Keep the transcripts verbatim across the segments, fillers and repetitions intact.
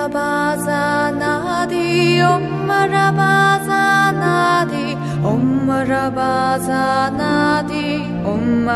Rabazanadi, Om Rabazanadi, Om Rabazanadi, Om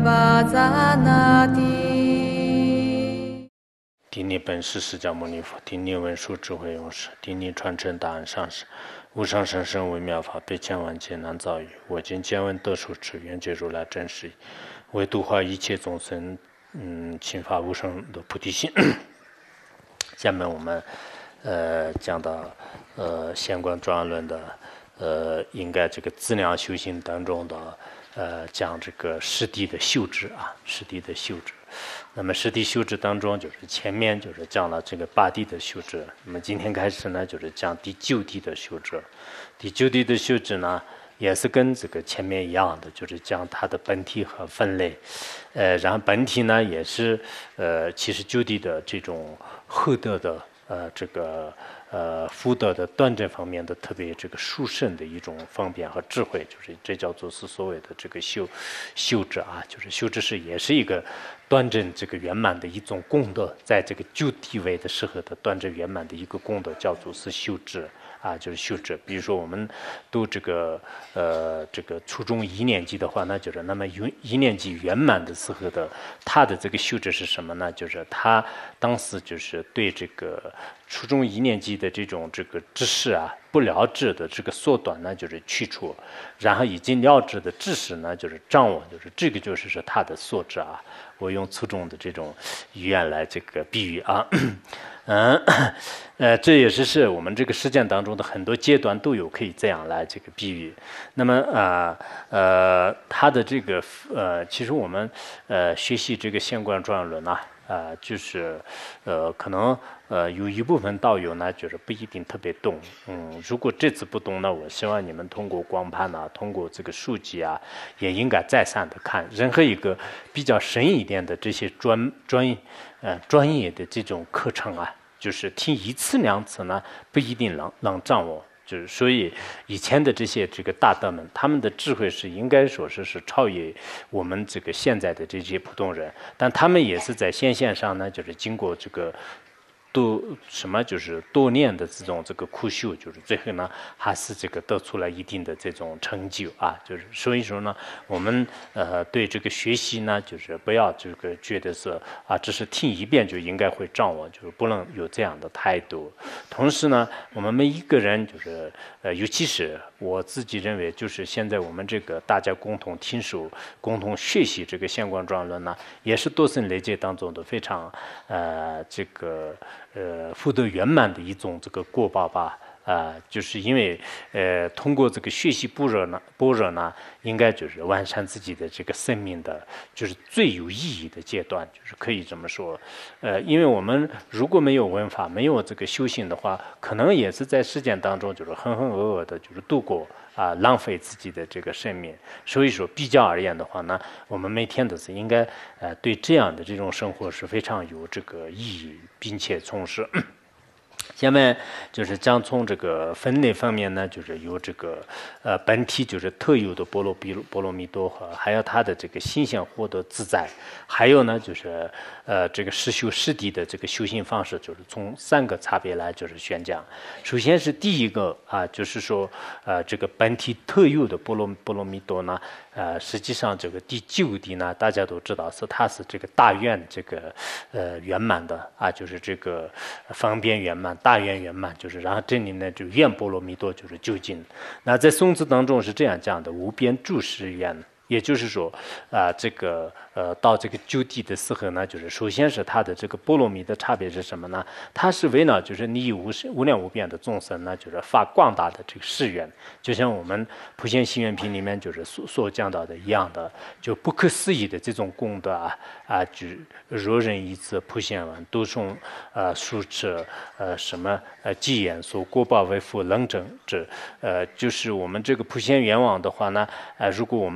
Rabazanadi。 顶礼本师释迦牟尼佛，顶礼文殊智慧勇士，顶礼传承大恩上师，无上甚深微妙法，百千万劫难遭遇。我今见闻得受持，愿解如来真实义，为度化一切众生，嗯，请发无上的菩提心。下面我们呃讲到呃相关专案论的呃应该这个资粮修行当中的呃讲这个实地的修持啊，实地的修持。那么实地修持当中，就是前面就是讲了这个八地的修持，那么今天开始呢，就是讲第九地的修持。第九地的修持呢，也是跟这个前面一样的，就是讲它的本体和分类。呃，然后本体呢，也是呃，其实九地的这种厚德的呃这个呃福德的端正方面的特别这个殊胜的一种方便和智慧，就是这叫做是所谓的这个修修持啊，就是修持是也是一个端正这个圆满的一种功德，在这个就地位的时候的端正圆满的一个功德，叫做是修持啊，就是修持。比如说我们读这个呃这个初中一年级的话，那就是那么一一年级圆满的时候的，他的这个修持是什么呢？就是他当时就是对这个初中一年级的这种这个知识啊，不了知的这个缩短呢，就是去除，然后已经了知的知识呢，就是掌握，就是这个就是是他的素质啊。我用初中的这种语言来这个比喻啊，嗯，呃，这也是是我们这个实践当中的很多阶段都有可以这样来这个比喻。那么啊 呃, 呃，他的这个呃，其实我们呃学习这个相关专论啊。呃，就是呃，可能呃有一部分道友呢，就是不一定特别懂。嗯，如果这次不懂呢，我希望你们通过光盘啊，通过这个书籍啊，也应该再三的看。任何一个比较深一点的这些专专呃专业的这种课程啊，就是听一次两次呢，不一定能能掌握。就是所以以前的这些这个大德们，他们的智慧是应该说是是超越我们这个现在的这些普通人，但他们也是在先线上呢，就是经过这个多什么就是多年的这种这个苦修，就是最后呢还是这个得出了一定的这种成就啊。就是所以说呢，我们呃对这个学习呢，就是不要这个觉得是啊，只是听一遍就应该会掌握，就是不能有这样的态度。同时呢，我们每一个人就是呃，尤其是我自己认为，就是现在我们这个大家共同听书、共同学习这个相关专论呢，也是多生累劫当中的非常呃这个。呃，福德圆满的一种这个果报吧，啊、呃，就是因为呃，通过这个学习般若呢，般若呢，应该就是完善自己的这个生命的，就是最有意义的阶段，就是可以这么说。呃，因为我们如果没有文法，没有这个修行的话，可能也是在实践当中就是浑浑噩噩的，就是度过啊、呃，浪费自己的这个生命。所以说，比较而言的话呢，我们每天都是应该呃，对这样的这种生活是非常有这个意义，并且从事。下面就是将从这个分类方面呢，就是有这个呃本体就是特有的波罗比波罗蜜多和，还有它的这个心想获得自在，还有呢就是呃这个实修实地的这个修行方式，就是从三个差别来就是宣讲。首先是第一个啊，就是说呃这个本体特有的波罗波罗蜜多呢，呃实际上这个第九地呢，大家都知道是它是这个大愿这个呃圆满的啊，就是这个方便圆满。大愿圆满就是，然后这里呢就愿波罗蜜多就是究竟。那在宋词当中是这样讲的：无边诸誓愿。也就是说，啊、呃，这个呃，到这个究地的时候呢，就是首先是它的这个波罗蜜的差别是什么呢？它是为了就是你无无量无边的众生呢，就是发广大的这个誓愿，就像我们普贤行愿品里面就是所所讲到的一样的，就不可思议的这种功德啊啊，就若人一次普贤文，读诵呃书持呃什么呃偈言所果报为复冷正之，呃，就是我们这个普贤愿王的话呢，呃，如果我们读诵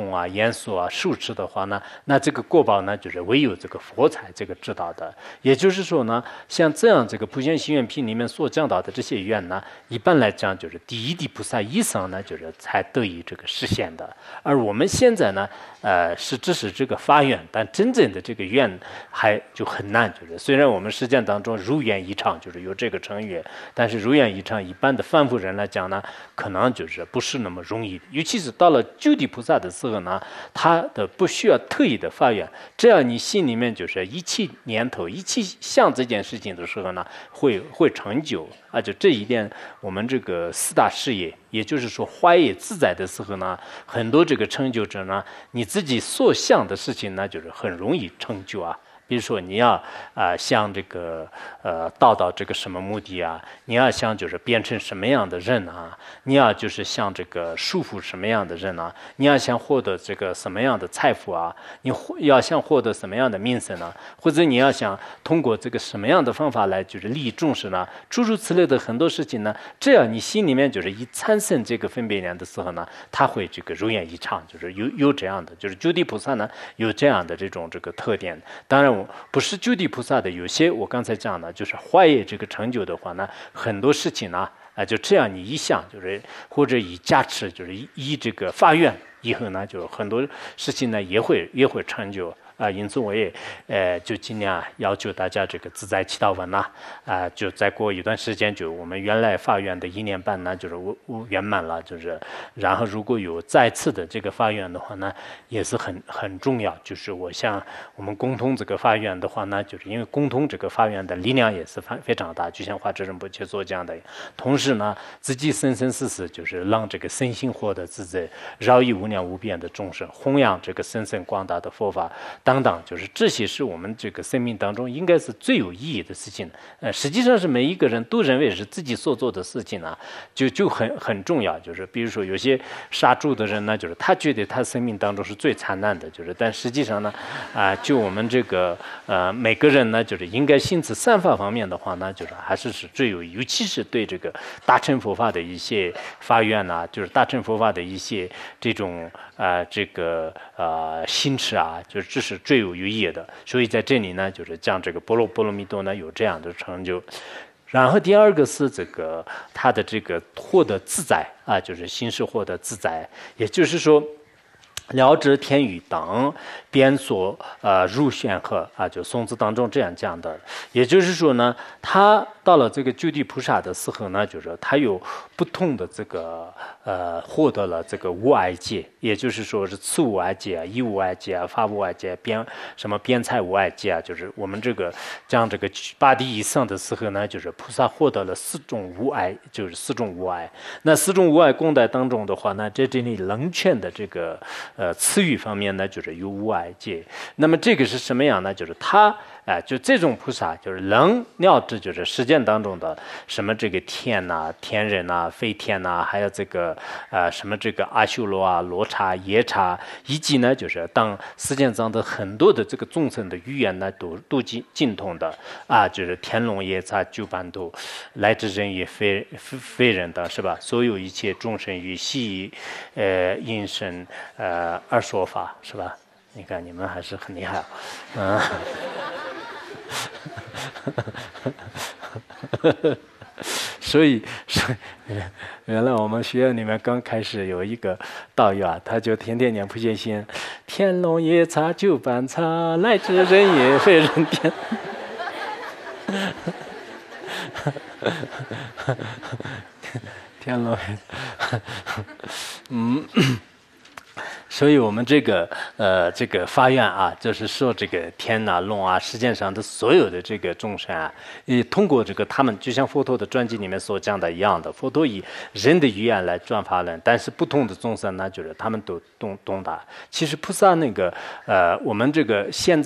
重啊、严肃啊、受持的话呢，那这个果报呢，就是唯有这个佛才这个知道的。也就是说呢，像这样这个《普贤行愿品》里面所讲到的这些愿呢，一般来讲就是第一地菩萨以上呢，就是才得以这个实现的。而我们现在呢，呃，是只是这个发愿，但真正的这个愿还就很难。就是虽然我们实践当中如愿以偿，就是有这个成语，但是如愿以偿，一般的凡夫人来讲呢，可能就是不是那么容易。尤其是到了究地菩萨的时候呢，他的不需要特意的发愿，只要你心里面就是一起念头、一起想这件事情的时候呢，会会成就。啊，就这一点，我们这个四大事业，也就是说化业自在的时候呢，很多这个成就者呢，你自己所想的事情呢，就是很容易成就啊。比如说你要啊、呃、想这个呃达到这个什么目的啊，你要想就是变成什么样的人啊，你要就是想这个束缚什么样的人啊，你要想获得这个什么样的财富啊，你要想获得什么样的名声呢，或者你要想通过这个什么样的方法来就是利益众生呢，诸如此类的很多事情呢，只要你心里面就是一产生这个分别念的时候呢，他会这个如愿以偿，就是有有这样的，就是究地菩萨呢有这样的这种这个特点。当然我不是究地菩萨的，有些我刚才讲的，就是化业这个成就的话呢，很多事情呢，啊，就这样你一想，就是或者以加持，就是以以这个发愿以后呢，就很多事情呢也会也会成就。啊，因此我也呃就尽量要求大家这个自在祈祷文呐，啊，就再过一段时间，就我们原来发愿的一年半呢，就是我我圆满了，就是然后如果有再次的这个发愿的话呢，也是很很重要。就是我想我们共同这个发愿的话呢，就是因为共同这个发愿的力量也是非非常大，就像华智仁波切所讲的，同时呢，自己生生世世就是让这个身心获得自在，饶益无量无边的众生，弘扬这个神圣广大的佛法。等等，就是这些是我们这个生命当中应该是最有意义的事情。呃，实际上是每一个人都认为是自己所做的事情啊，就就很很重要。就是比如说有些杀猪的人呢，就是他觉得他生命当中是最惨难的，就是但实际上呢，啊、呃，就我们这个呃每个人呢，就是应该心持善法方面的话呢，就是还是是最有，尤其是对这个大乘佛法的一些发愿啊，就是大乘佛法的一些这种啊、呃、这个呃心持啊，就是这是最有意义的。所以在这里呢，就是讲这个波罗波罗蜜多呢有这样的成就。然后第二个是这个他的这个获得自在啊，就是心是获得自在，也就是说了知天语等边所呃入玄鹤啊，就宋词当中这样讲的。也就是说呢，他到了这个究地菩萨的时候呢，就是他有不同的这个呃获得了这个无碍界，也就是说是次无碍界啊、一无碍界啊、法无碍界、边什么边财无碍界啊，就是我们这个讲这个八地以上的时候呢，就是菩萨获得了四种无碍，就是四种无碍。那四种无碍供代当中的话呢，在这里冷泉的这个呃词语方面呢，就是有无碍界。那么这个是什么样呢？就是他啊、呃，就这种菩萨就是能了知，就是实践当中的什么这个天呐、啊、天人呐、啊、非天呐、啊，还有这个呃什么这个阿修罗啊、罗刹、耶刹，以及呢就是当实践上的很多的这个众生的语言呢，都都精精通的啊，就是天龙耶刹九般都，来至人也非非人的是吧？所有一切众生于悉呃音声呃而说法是吧？你看你们还是很厉害，嗯。所以，所以原来我们学校里面刚开始有一个道友啊，他就天天念普贤行，天龙夜叉九般差，来至人也非人天。天龙，嗯。所以我们这个呃这个发愿啊，就是说这个天啊龙啊，世界上的所有的这个众生啊，也通过这个他们，就像佛陀的传记里面所讲的一样的，佛陀以人的语言来转发人，但是不同的众生呢，就是他们都懂懂得。其实菩萨那个呃，我们这个现在啊。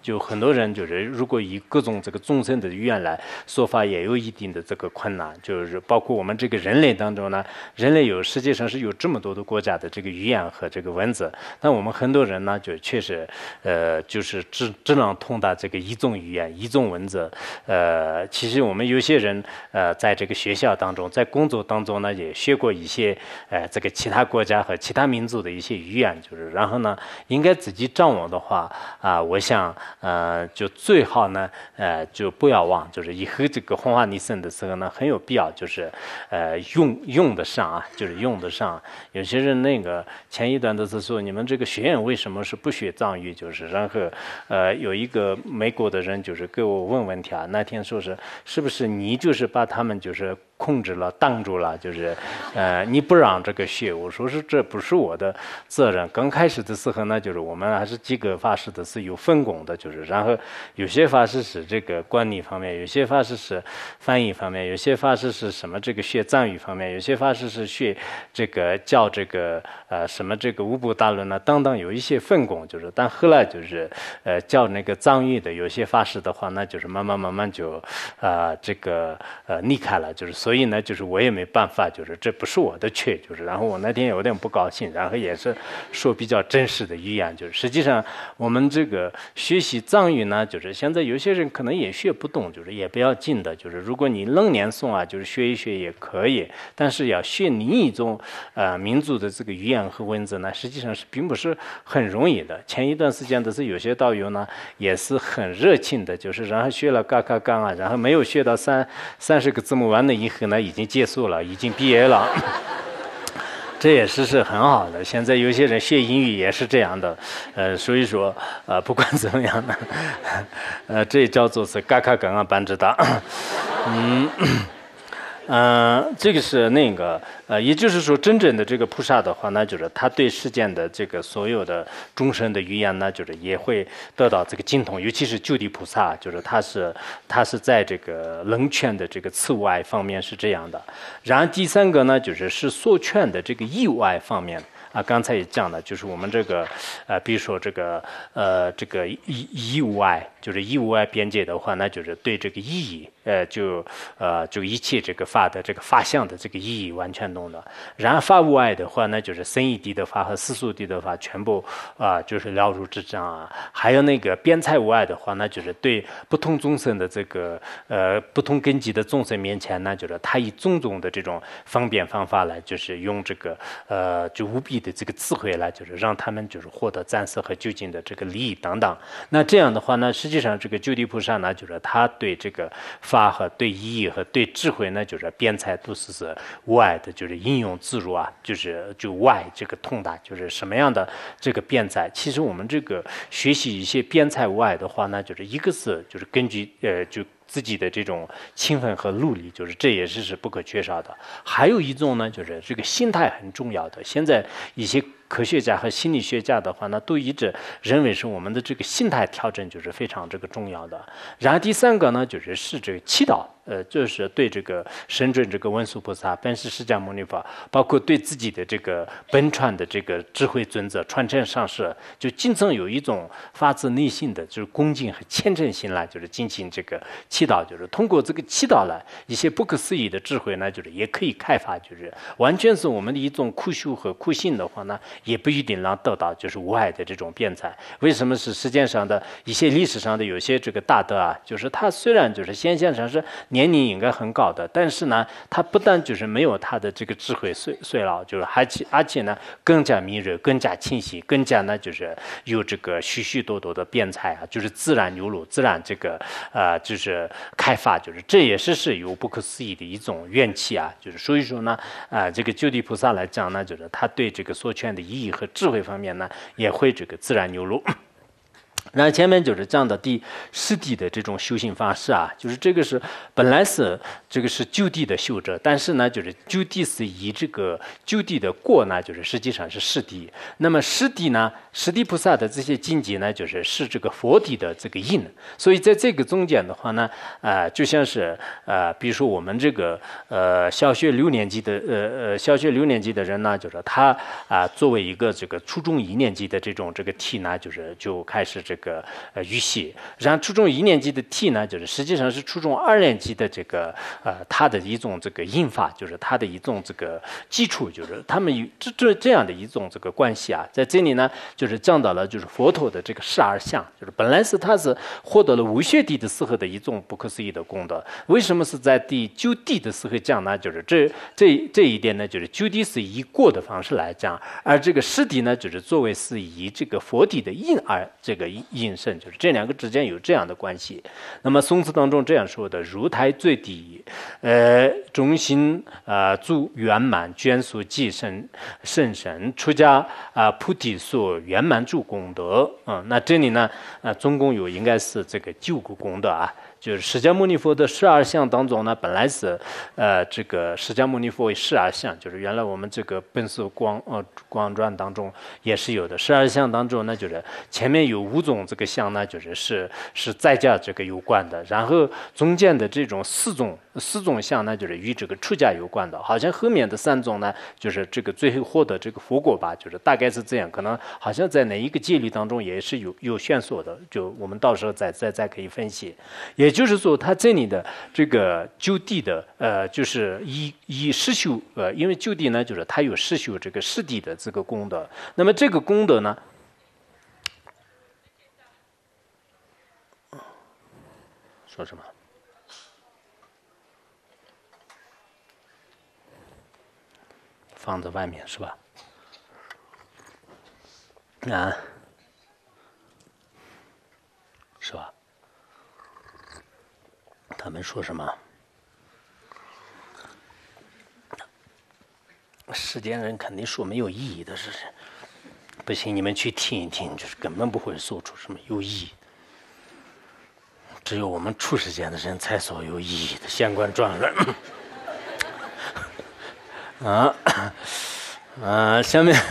就很多人就是如果以各种这个众生的语言来说法，也有一定的这个困难。就是包括我们这个人类当中呢，人类有实际上是有这么多的国家的这个语言和这个文字，但我们很多人呢，就确实呃就是只只能通达这个一种语言、一种文字。呃，其实我们有些人呃在这个学校当中，在工作当中呢，也学过一些呃这个其他国家和其他民族的一些语言，就是然后呢，应该自己掌握的话啊、呃，我想呃就最好呢呃就不要忘，就是以后这个弘法尼僧的时候呢，很有必要就是呃用用得上啊，就是用得上。有些人那个前一段的是说，你们这个学院为什么是不学藏语？就是然后呃有一个美国的人就是给我问问题啊，那天说是是不是你就是把他们就是控制了、挡住了，就是呃你不让这个学。我说是这不是我的责任。刚开始的时候呢，就是我们还是几个法师的是有分工的，就是然后有些法师是这个管理方面，有些法师是翻译方面，有些法师是什么这个学藏语方面，有些法师是学这个教这个呃什么这个五部大论呢等等，有一些分工。就是但后来就是呃教那个藏语的有些法师的话，那就是慢慢慢慢就啊、呃、这个呃离开了，就是所以呢就是我也没办法，就是这不是我的缺，就是然后我那天有点不高兴，然后也是说比较真实的语言，就是实际上我们这个学习藏语呢，就是现在有些人可能也学不懂，就是也不要紧的，就是如果你冷年诵啊，就是学一学也可以，但是要学另一种呃民族的这个语言和文字呢，实际上是并不是很容易的。前一段时间的是有些道友呢也是很热情的，就是然后学了嘎嘎嘎啊，然后没有学到三三十个字母完了以后呢，已经结束了，已经毕业了。这也是是很好的。现在有些人学英语也是这样的，呃，所以说呃不管怎么样呢，呃，这叫做是嘎嘎嘎啊班智达，嗯。嗯、呃，这个是那个呃，也就是说，真正的这个菩萨的话呢，就是他对世间的这个所有的众生的语言呢，就是也会得到这个精通，尤其是救地菩萨，就是他是他是在这个冷劝的这个次物爱方面是这样的。然后第三个呢，就是是所劝的这个义物爱方面。啊，刚才也讲了，就是我们这个，呃，比如说这个，呃，这个义义务爱，就是义务爱边界的话，那就是对这个意义，呃，就呃，就一切这个法的这个法相的这个意义完全懂的。然后法无爱的话，那就是深义谛的法和世俗谛的法全部啊、呃，就是了如指掌啊。还有那个边财无爱的话，那就是对不同众生的这个呃不同根基的众生面前呢，就是他以种种的这种方便方法来，就是用这个呃就无比的这个智慧来，就是让他们就是获得暂时和究竟的这个利益等等。那这样的话呢，实际上这个救地菩萨呢，就是他对这个法和对意义和对智慧呢，就是边财都是是无碍的，就是应用自如啊，就是就无碍这个通达，就是什么样的这个边财。其实我们这个学习一些边财无碍的话呢，就是一个是就是根据呃就。自己的这种勤奋和努力，就是这也是是不可缺少的。还有一种呢，就是这个心态很重要的。现在一些科学家和心理学家的话呢，都一直认为是我们的这个心态调整就是非常这个重要的。然后第三个呢，就是是这个祈祷，呃，就是对这个深圳这个文殊菩萨、本师释迦牟尼佛，包括对自己的这个本传的这个智慧尊者传承上师，就经常有一种发自内心的就是恭敬和虔诚心来，就是进行这个祈祷，就是通过这个祈祷来一些不可思议的智慧呢，就是也可以开发，就是完全是我们的一种苦修和苦信的话呢。也不一定能得到就是无碍的这种辩才。为什么是世界上的一些历史上的有些这个大德啊，就是他虽然就是显现上是年龄应该很高的，但是呢，他不但就是没有他的这个智慧衰衰老，就是而且而且呢更加敏锐、更加清晰、更加呢就是有这个许许多多的辩才啊，就是自然流露、自然这个呃就是开发，就是这也是是有不可思议的一种怨气啊，就是所以说呢啊、呃，这个救地菩萨来讲呢，就是他对这个所劝的意义和智慧方面呢，也会这个自然流露。然后前面就是讲的第十地的这种修行方式啊，就是这个是本来是这个是就地的修者，但是呢，就是就地是以这个就地的过呢，就是实际上是十地。那么十地呢，十地菩萨的这些境界呢，就是是这个佛地的这个因。所以在这个中间的话呢，啊、呃，就像是呃，比如说我们这个呃小学六年级的呃呃小学六年级的人呢，就是他啊、呃、作为一个这个初中一年级的这种这个题呢，就是就开始这。 这个呃语系。然后初中一年级的 T 呢，就是实际上是初中二年级的这个呃它的一种这个印法，就是它的一种这个基础，就是他们有这这这样的一种这个关系啊，在这里呢，就是讲到了就是佛陀的这个十二相，就是本来是他是获得了无学地的时候的一种不可思议的功德，为什么是在第九地的时候讲呢？就是这这这一点呢，就是九地是以过的方式来讲，而这个十地呢，就是作为是以这个佛地的印而这个印圣，就是这两个之间有这样的关系。那么宋词当中这样说的：如台最低，呃，中心啊，足圆满，眷属即圣圣神，出家啊，菩提所圆满诸功德。嗯，那这里呢，啊，总共有应该是这个九个功德啊。就是释迦牟尼佛的十二相当中呢，本来是，呃，这个释迦牟尼佛为十二相，就是原来我们这个本师光呃光传当中也是有的。十二相当中呢，就是前面有五种这个相呢，就是是是在家这个有关的，然后中间的这种四种四种相呢，就是与这个出家有关的。好像后面的三种呢，就是这个最后获得这个佛果吧，就是大概是这样。可能好像在哪一个戒律当中也是有有线索的，就我们到时候再再再可以分析。也也就是说，他这里的这个就地的呃，就是以以实修呃，因为就地呢，就是他有实修这个实地的这个功德。那么这个功德呢，说什么？放在外面是吧？啊，是吧？他们说什么？世间人肯定说没有意义的事情，不行，你们去听一听，就是根本不会说出什么有意义。只有我们出世间的人才说有意义的相关专论。啊啊，下面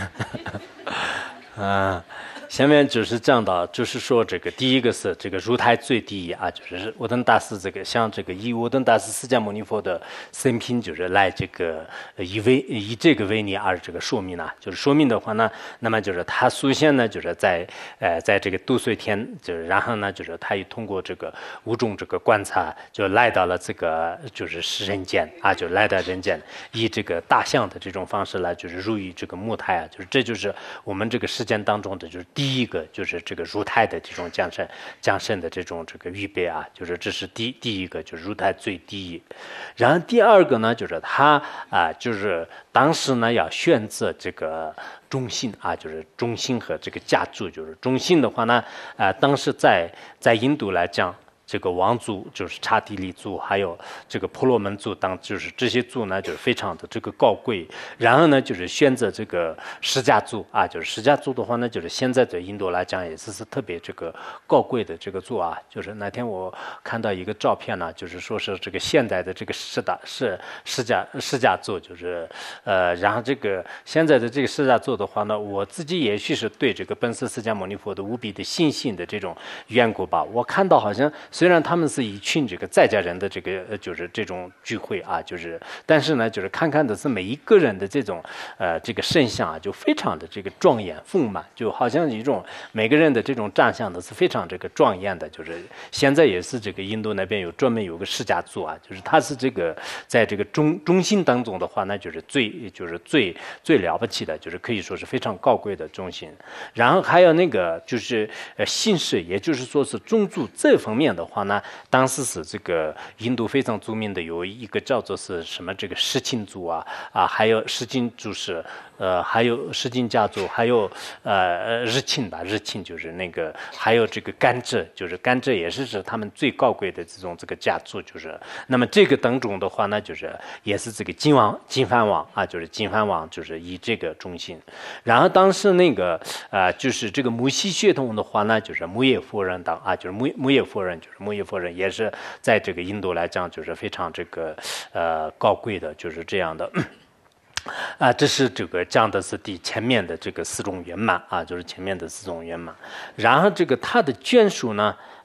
啊。下面就是讲到，就是说这个第一个是这个如台最低啊，就是沃登大师这个像这个以沃登大师释迦牟尼佛的生平，就是来这个以为以这个为例而这个说明呢，就是说明的话呢，那么就是他首先呢就是在呃在这个度岁天，就是然后呢就是他也通过这个五种这个观察，就来到了这个就是是人间啊，就来到人间，以这个大象的这种方式来就是入于这个木胎啊，就是这就是我们这个世间当中的就是第一个就是这个入胎的这种降生降生的这种这个预备啊，就是这是第第一个就是入胎最低，然后第二个呢就是他啊就是当时呢要选择这个中心啊，就是中心和这个家族，就是中心的话呢啊当时在在印度来讲。这个王族就是刹帝利族，还有这个婆罗门族当，就是这些族呢，就是非常的这个高贵。然后呢，就是选择这个释迦族啊，就是释迦族的话呢，就是现在在印度来讲也是是特别这个高贵的这个族啊。就是那天我看到一个照片呢，就是说是这个现代的这个释迦是释迦释迦族，就是呃，然后这个现在的这个释迦族的话呢，我自己也许是对这个本师释迦牟尼佛的无比的信心的这种缘故吧，我看到好像。虽然他们是一群这个在家人的这个呃，就是这种聚会啊，就是，但是呢，就是看看的是每一个人的这种呃这个圣像啊，就非常的这个庄严丰满，就好像一种每个人的这种长相呢是非常这个庄严的。就是现在也是这个印度那边有专门有个释迦族啊，就是他是这个在这个中中心当中的话，那就是最就是最最了不起的，就是可以说是非常高贵的中心。然后还有那个就是呃姓氏，也就是说是宗族这方面的话。话呢，当时是这个印度非常著名的有一个叫做是什么这个释钦族啊啊，还有释钦族是呃，还有释钦家族，还有呃日钦吧，日钦就是那个，还有这个甘蔗，就是甘蔗也是是他们最高贵的这种这个家族，就是那么这个当中的话呢，就是也是这个金王金藩王啊，就是金藩王就是以这个中心，然后当时那个啊、呃、就是这个母系血统的话呢，就是木叶夫人当啊，就是木木叶夫人就是。木叶夫人也是在这个印度来讲，就是非常这个呃高贵的，就是这样的。啊，这是这个讲的是第前面的这个四种圆满啊，就是前面的四种圆满。然后这个他的眷属呢，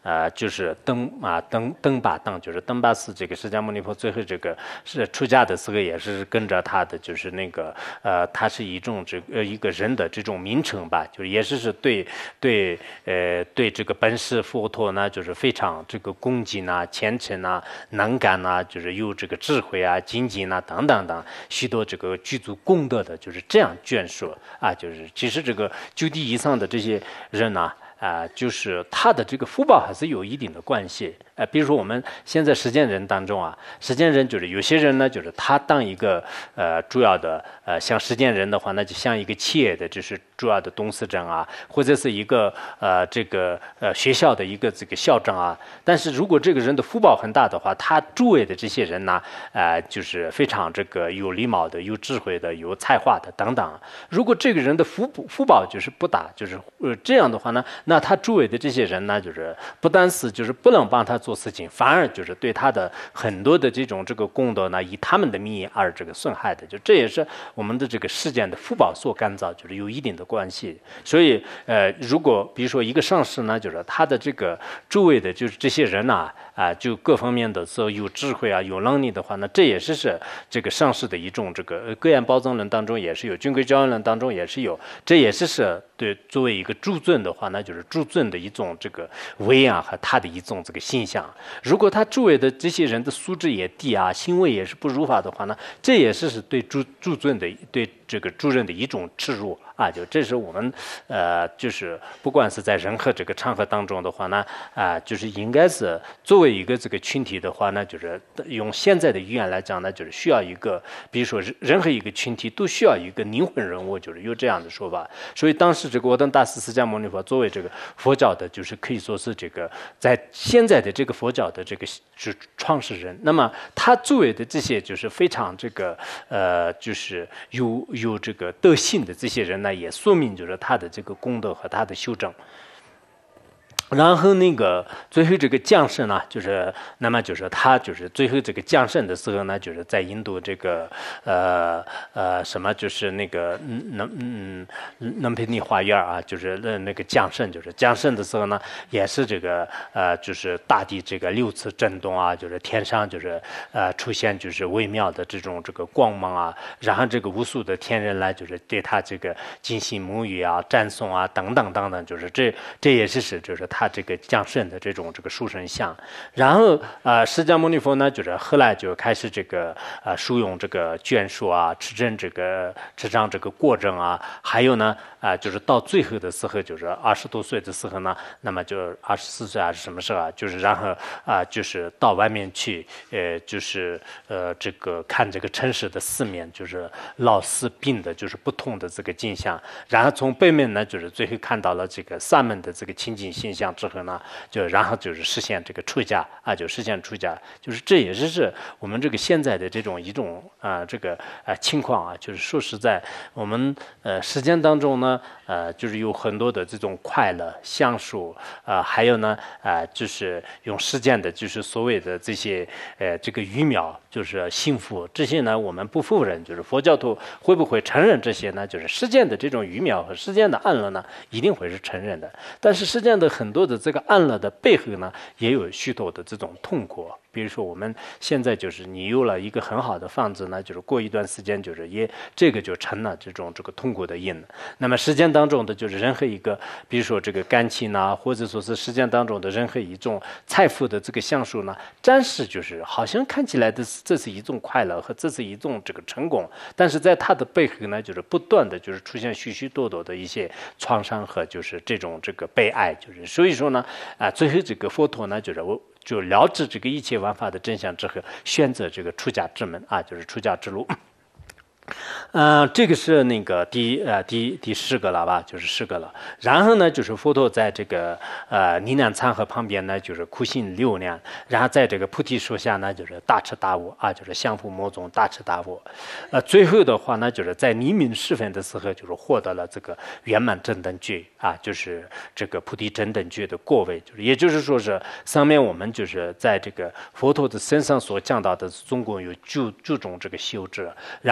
呃，就是登啊登登巴当，就是登巴寺这个释迦牟尼佛最后这个是出家的时候也是跟着他的，就是那个呃，他是一种这呃一个人的这种名称吧，就是也是是对对呃对这个本师佛陀呢，就是非常这个恭敬啊、虔诚啊、能干啊，就是有这个智慧啊、精进啊等等等许多这个具足功德的，就是这样眷属啊，就是其实这个就地以上的这些人呢、啊。啊、呃，就是他的这个福报还是有一定的关系。呃，比如说我们现在实践人当中啊，实践人就是有些人呢，就是他当一个呃主要的呃像实践人的话，那就像一个企业的就是主要的董事长啊，或者是一个呃这个呃学校的一个这个校长啊。但是如果这个人的福报很大的话，他周围的这些人呢，呃，就是非常这个有礼貌的、有智慧的、有才华的等等。如果这个人的福福报就是不大，就是呃这样的话呢。那他周围的这些人呢，就是不单是就是不能帮他做事情，反而就是对他的很多的这种这个功德呢，以他们的名义而这个损害的，就这也是我们的这个事件的福报所干造，就是有一定的关系。所以呃，如果比如说一个上师呢，就是他的这个周围的就是这些人呐、啊，啊、呃，就各方面的说有智慧啊，有能力的话呢，这也是是这个上师的一种这个各案包藏论当中也是有，军规教育论当中也是有，这也是是对作为一个诸尊的话呢，就是。诸尊的一种这个威啊和他的一种这个形象，如果他周围的这些人的素质也低啊，行为也是不如法的话呢，这也是是对诸诸尊的对这个诸人的一种耻辱啊！就这是我们呃，就是不管是在任何这个场合当中的话呢，啊、呃，就是应该是作为一个这个群体的话呢，就是用现在的语言来讲呢，就是需要一个，比如说任何一个群体都需要一个灵魂人物，就是有这样的说法。所以当时这个我等大师释迦牟尼佛作为这个佛教的，就是可以说是这个在现在的这个佛教的这个是创始人。那么他作为的这些就是非常这个呃，就是有有这个德性的这些人呢，也说明就是他的这个功德和他的修正。然后那个最后这个降圣呢，就是那么就是他就是最后这个降圣的时候呢，就是在印度这个呃呃什么就是那个能嗯能培尼花园啊，就是那那个降圣，就是降圣的时候呢，也是这个呃就是大地这个六次震动啊，就是天上就是呃出现就是微妙的这种这个光芒啊，然后这个无数的天人来就是对他这个进行沐浴啊、赞颂啊等等等等，就是这这也是是就是他。他这个降圣的这种这个殊胜相，然后啊、呃，释迦牟尼佛呢，就是后来就开始这个呃疏用这个眷属啊，持证这个持章这个过正啊，还有呢啊、呃，就是到最后的时候，就是二十多岁的时候呢，那么就二十四岁还是什么时候啊？就是然后啊、呃，就是到外面去，呃，就是呃这个看这个城市的四面，就是老死病的，就是不同的这个景象，然后从背面呢，就是最后看到了这个萨门的这个清净现象。之后呢，就然后就是实现这个出家啊，就实现出家，就是这也是是我们这个现在的这种一种啊、呃、这个啊、呃、情况啊，就是说实在，我们呃时间当中呢，呃就是有很多的这种快乐、享受啊、呃，还有呢啊、呃、就是用实践的，就是所谓的这些呃这个愚妙，就是幸福这些呢，我们不否认，就是佛教徒会不会承认这些呢？就是实践的这种愚妙和实践的安乐呢，一定会是承认的，但是实践的很多。的这个安乐的背后呢，也有许多的这种痛苦。比如说我们现在就是你有了一个很好的房子呢，就是过一段时间就是也这个就成了这种这个痛苦的因。那么时间当中的就是任何一个，比如说这个感情啊，或者说是时间当中的任何一种财富的这个享受呢，暂时就是好像看起来的这是一种快乐和这是一种这个成功，但是在它的背后呢，就是不断的就是出现许许多多的一些创伤和就是这种这个悲哀，就是所以说呢，啊，最后这个佛陀呢，就是我。就了知这个一切万法的真相之后，选择这个出家之门啊，就是出家之路。呃，这个是那个第呃第第十个了吧，就是十个了。然后呢，就是佛陀在这个呃尼南参河旁边呢，就是苦行六年，然后在这个菩提树下呢，就是大彻大悟啊，就是相互魔宗大彻大悟。呃，最后的话呢，就是在黎明时分的时候，就是获得了这个圆满正等觉啊，就是这个菩提正等觉的果位，就是也就是说是上面我们就是在这个佛陀的身上所讲到的，总共有九九种这个修持，然后呢就。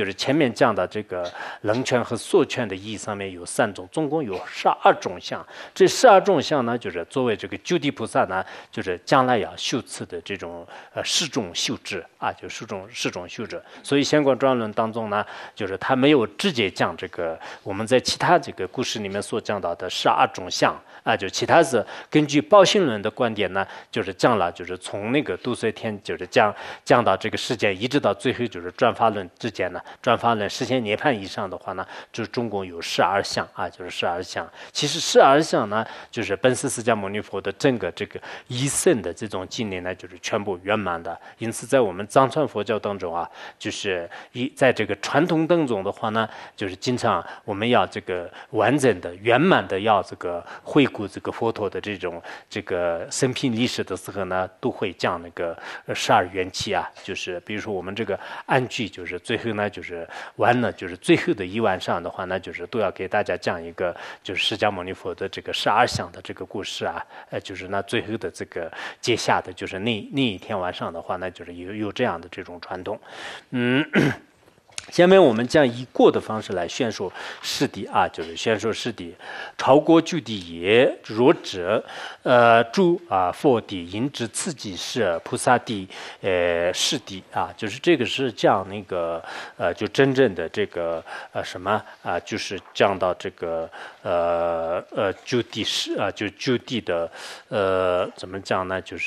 就是前面讲的这个冷泉和缩泉的意义上面有三种，总共有十二种相。这十二种相呢，就是作为这个九地菩萨呢，就是将来要修持的这种呃十种修持啊，就十种十种修持。所以《显观专论》当中呢，就是他没有直接讲这个我们在其他这个故事里面所讲到的十二种相啊，就其他是根据报信论的观点呢，就是讲了，就是从那个度燧天就是讲讲到这个世界，一直到最后就是转法轮之间呢，转法轮实现涅槃以上的话呢，就总共有十二相啊，就是十二相。其实十二相呢，就是本师释迦牟尼佛的整个这个一生的这种经历呢，就是全部圆满的。因此，在我们藏传佛教当中啊，就是一在这个传统当中的话呢，就是经常我们要这个完整的、圆满的要这个回顾这个佛陀的这种这个生平历史的时候呢，都会讲那个十二缘起啊，就是比如说我们这个安居，就是最后呢，就是完了，就是最后的一晚上的话呢，就是都要给大家讲一个就是释迦牟尼佛的这个十二相的这个故事啊，呃，就是那最后的这个接下的就是那那一天晚上的话呢，就是有有这样的这种传统，嗯。下面我们将以过的方式来宣说世谛啊，就是宣说世谛，超过九谛也，若者，呃，诸啊佛谛，因之次即是菩萨谛，呃，世谛啊，就是这个是讲那个呃，就真正的这个呃什么啊，就是讲到这个呃呃九谛是啊，就九谛的呃怎么讲呢？就是。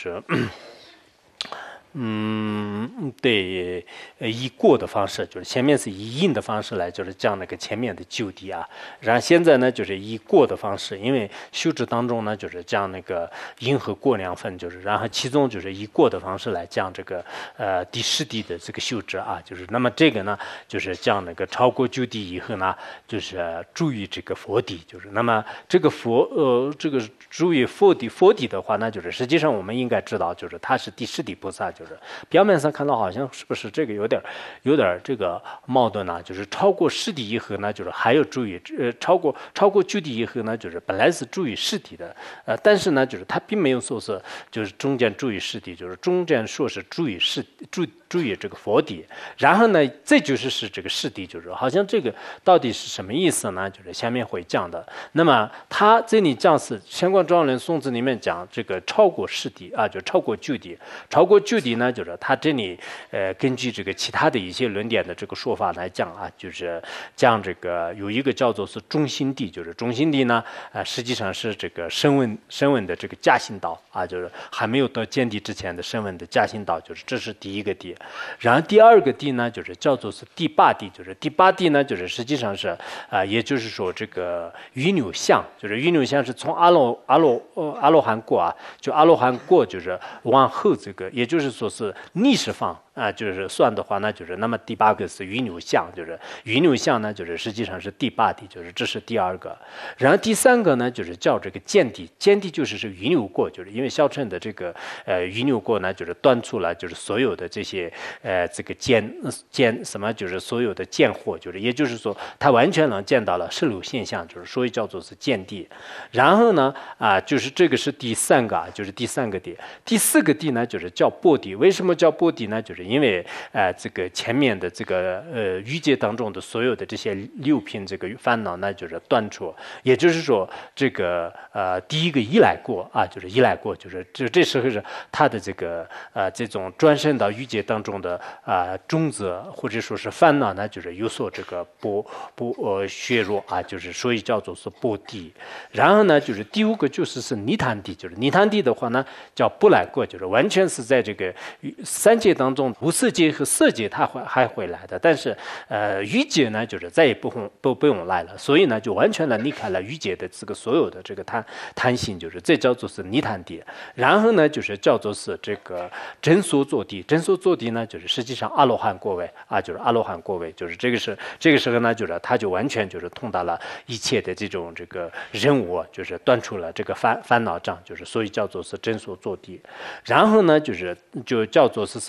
嗯，对，以过的方式，就是前面是以因的方式来，就是讲那个前面的九谛啊，然后现在呢，就是以过的方式，因为修持当中呢，就是讲那个因和过两分，就是然后其中就是以过的方式来讲这个呃第十谛的这个修持啊，就是那么这个呢，就是讲那个超过九谛以后呢，就是注意这个佛谛，就是那么这个佛呃这个注意佛谛佛谛的话呢，就是实际上我们应该知道，就是他是第十谛菩萨，就是表面上看到好像是不是这个有点有点这个矛盾呢？就是超过十谛以后呢，就是还要注意呃超过超过九谛以后呢，就是本来是注意十谛的，呃，但是呢，就是他并没有说是就是中间注意十谛，就是中间说是注意十注注意这个佛谛，然后呢，这就是是这个十谛，就是好像这个到底是什么意思呢？就是下面会讲的。那么他这里讲是《显观庄严颂词》里面讲这个超过十谛啊，就超过九谛，超过九谛呢，就是他这里呃根据这个其他的一些论点的这个说法来讲啊，就是讲这个有一个叫做是中心谛，就是中心谛呢啊、呃、实际上是这个声闻声闻的这个驾行道啊，就是还没有到见谛之前的声闻的驾行道，就是这是第一个谛。然后第二个谛呢，就是叫做是第八谛，就是第八谛呢，就是实际上是啊、呃，也就是说这个余扭相，就是余扭相是从阿罗阿罗呃阿罗汉过啊，就阿罗汉过就是往后这个，也就是说是逆时方。啊，就是算的话，那就是那么第八个是余扭相，就是余扭相呢，就是实际上是第八谛，就是这是第二个。然后第三个呢，就是叫这个见谛，见谛就是是余扭过，就是因为小乘的这个呃余扭过呢，就是断除了就是所有的这些呃这个见见什么，就是所有的见惑，就是也就是说他完全能见到了实流现象，就是所以叫做是见谛。然后呢啊，就是这个是第三个，就是第三个谛。第四个谛呢，就是叫波谛。为什么叫波谛呢？就是因为呃这个前面的这个呃欲界当中的所有的这些六品这个烦恼呢，就是断除，也就是说这个呃第一个依赖过啊，就是依赖过，就是就这时候是他的这个呃这种转生到欲界当中的啊、呃、种子或者说是烦恼呢，就是有所这个波波呃削弱啊，就是所以叫做是波谛。然后呢，就是第五个就是是泥潭谛，就是泥潭谛的话呢叫不来过，就是完全是在这个三界当中。无色界和色界它会还会来的，但是呃欲界呢就是再也不用不不用来了，所以呢就完全的离开了欲界的这个所有的这个贪贪心，就是这叫做是泥潭谛。然后呢就是叫做是这个真所作谛，真所作谛呢就是实际上阿罗汉过位啊，就是阿罗汉过位，就是这个是这个时候呢就是他就完全就是通达了一切的这种这个任务，就是断除了这个烦烦恼障，就是所以叫做是真所作谛。然后呢就是就叫做是什么呢？就是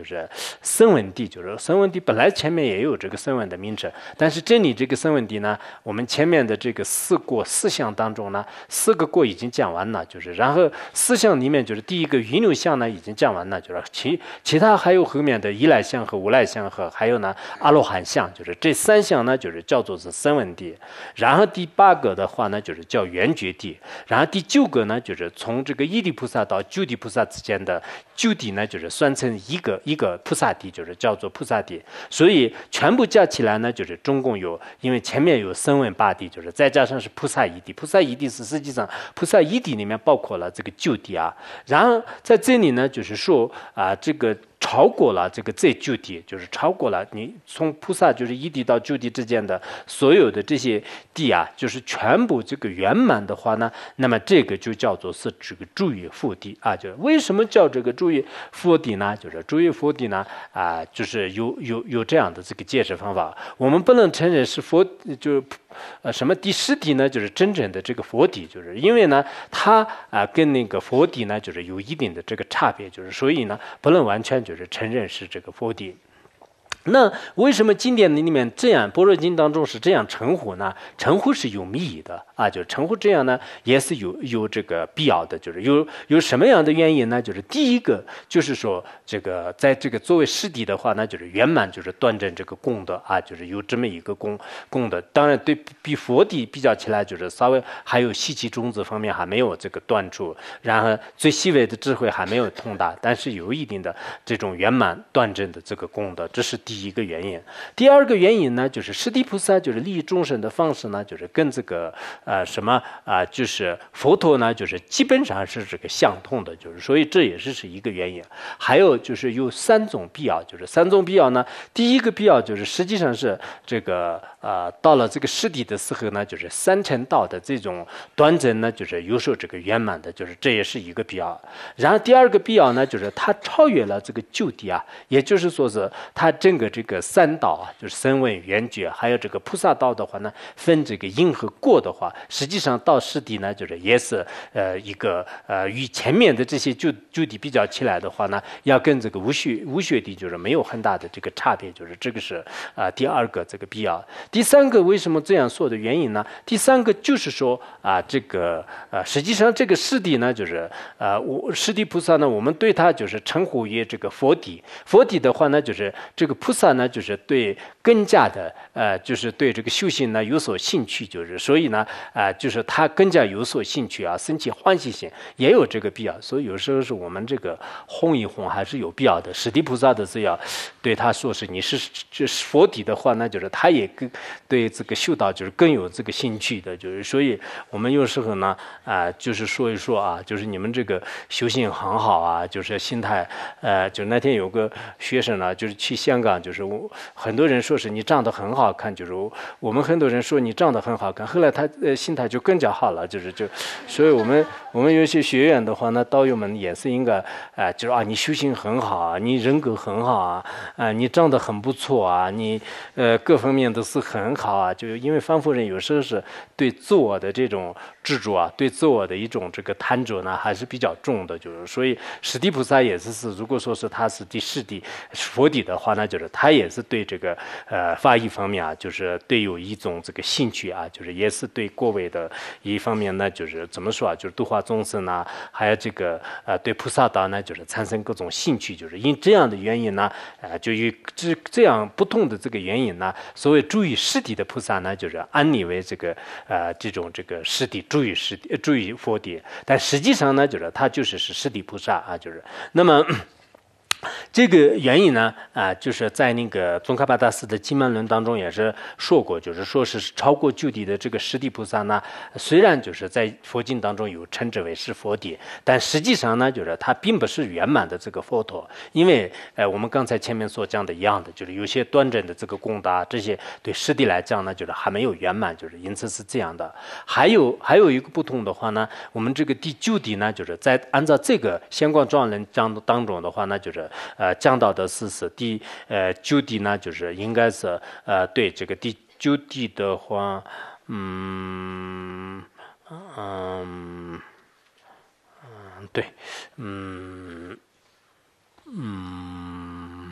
就是声闻地，就是声闻地本来前面也有这个声闻的名称，但是这里这个声闻地呢，我们前面的这个四过四项当中呢，四个过已经讲完了，就是然后四项里面就是第一个云流相呢已经讲完了，就是其其他还有后面的依赖相和无赖相和还有呢阿罗汉相，就是这三项呢就是叫做是声闻地，然后第八个的话呢就是叫缘觉地，然后第九个呢就是从这个一地菩萨到九地菩萨之间的九地呢就是算成一个一个菩萨地，就是叫做菩萨地，所以全部加起来呢就是总共有，因为前面有声闻八地，就是再加上是菩萨一地，菩萨一地是实际上菩萨一地里面包括了这个九地啊，然后在这里呢就是说啊这个超过了这个这九地，就是超过了你从菩萨就是一地到九地之间的所有的这些地啊，就是全部这个圆满的话呢，那么这个就叫做是这个诸于佛地啊。就为什么叫这个诸于佛地呢？就是诸于佛地呢啊，就是有有有这样的这个解释方法。我们不能承认是佛，就是呃什么第十地呢？就是真正的这个佛地，就是因为呢它啊跟那个佛地呢就是有一定的这个差别，就是所以呢不能完全就是承认是这个佛地。那为什么经典里面这样，般若经当中是这样称呼呢？称呼是有密意的啊，就是称呼这样呢，也是有有这个必要的，就是有有什么样的原因呢？就是第一个就是说，这个在这个作为师弟的话呢，就是圆满就是端正这个功德啊，就是有这么一个功功德。当然对比佛地比较起来，就是稍微还有细气种子方面还没有这个断处，然后最细微的智慧还没有通达，但是有一定的这种圆满端正的这个功德，这是第一个原因。第二个原因呢，就是释地菩萨就是利益众生的方式呢，就是跟这个呃什么啊、呃，就是佛陀呢，就是基本上是这个相通的，就是所以这也是是一个原因。还有就是有三种必要，就是三种必要呢，第一个必要就是实际上是这个呃到了这个释地的时候呢，就是三乘道的这种端正呢，就是有时候这个圆满的，就是这也是一个必要。然后第二个必要呢，就是它超越了这个就地啊，也就是说是它整个这个三道啊，就是声闻缘觉，还有这个菩萨道的话呢，分这个因和果的话，实际上到释地呢，就是也是呃一个呃与前面的这些就就地比较起来的话呢，要跟这个无学无学地就是没有很大的这个差别，就是这个是啊、呃、第二个这个必要。第三个为什么这样说的原因呢？第三个就是说啊、呃、这个呃实际上这个释地呢，就是呃我释地菩萨呢，我们对他就是称呼于这个佛地。佛地的话呢，就是这个菩萨呢，就是对更加的呃，就是对这个修行呢有所兴趣，就是所以呢啊、呃，就是他更加有所兴趣啊，升起欢喜心，也有这个必要。所以有时候是我们这个哄一哄还是有必要的。释地菩萨的是要对他说是你是就是佛地的话呢，就是他也更对这个修道就是更有这个兴趣的，就是所以我们有时候呢啊、呃，就是说一说啊，就是你们这个修行很好啊，就是心态呃，就那天有个学生呢，就是去香港，就是我很多人说是你长得很好看，就是我们很多人说你长得很好看，后来他呃心态就更加好了，就是就，所以我们我们有些学员的话呢，道友们也是应该啊、呃，就是啊你修行很好啊，你人格很好啊，啊、呃、你长得很不错啊，你呃各方面都是很好啊，就因为凡夫人有时候是对自我的这种执着啊，对自我的一种这个贪着呢还是比较重的，就是所以释地菩萨也是是，如果说是他是第四地佛地的话呢，就是他也是对这个呃法义方面啊，就是对有一种这个兴趣啊，就是也是对各位的一方面呢，就是怎么说啊，就是度化众生啊，还有这个呃对菩萨道呢，就是产生各种兴趣，就是因这样的原因呢，呃就有这这样不同的这个原因呢，所谓诸于释地的菩萨呢，就是安立为这个呃这种这个释地诸于释地诸于佛地，但实际上呢，就是他就是是释地菩萨啊，就是那么。这个原因呢，啊、呃，就是在那个宗喀巴大师的《金曼论》当中也是说过，就是说是超过就地的这个释地菩萨呢，虽然就是在佛经当中有称之为是佛地，但实际上呢，就是他并不是圆满的这个佛陀，因为呃，我们刚才前面所讲的一样的，就是有些端正的这个功德，这些对释地来讲呢，就是还没有圆满，就是因此是这样的。还有还有一个不同的话呢，我们这个第九地呢，就是在按照这个相关状人讲当中的话呢，就是呃讲到的是是第呃九地呢，就是应该是呃对这个第九地的话，嗯嗯嗯对，嗯嗯。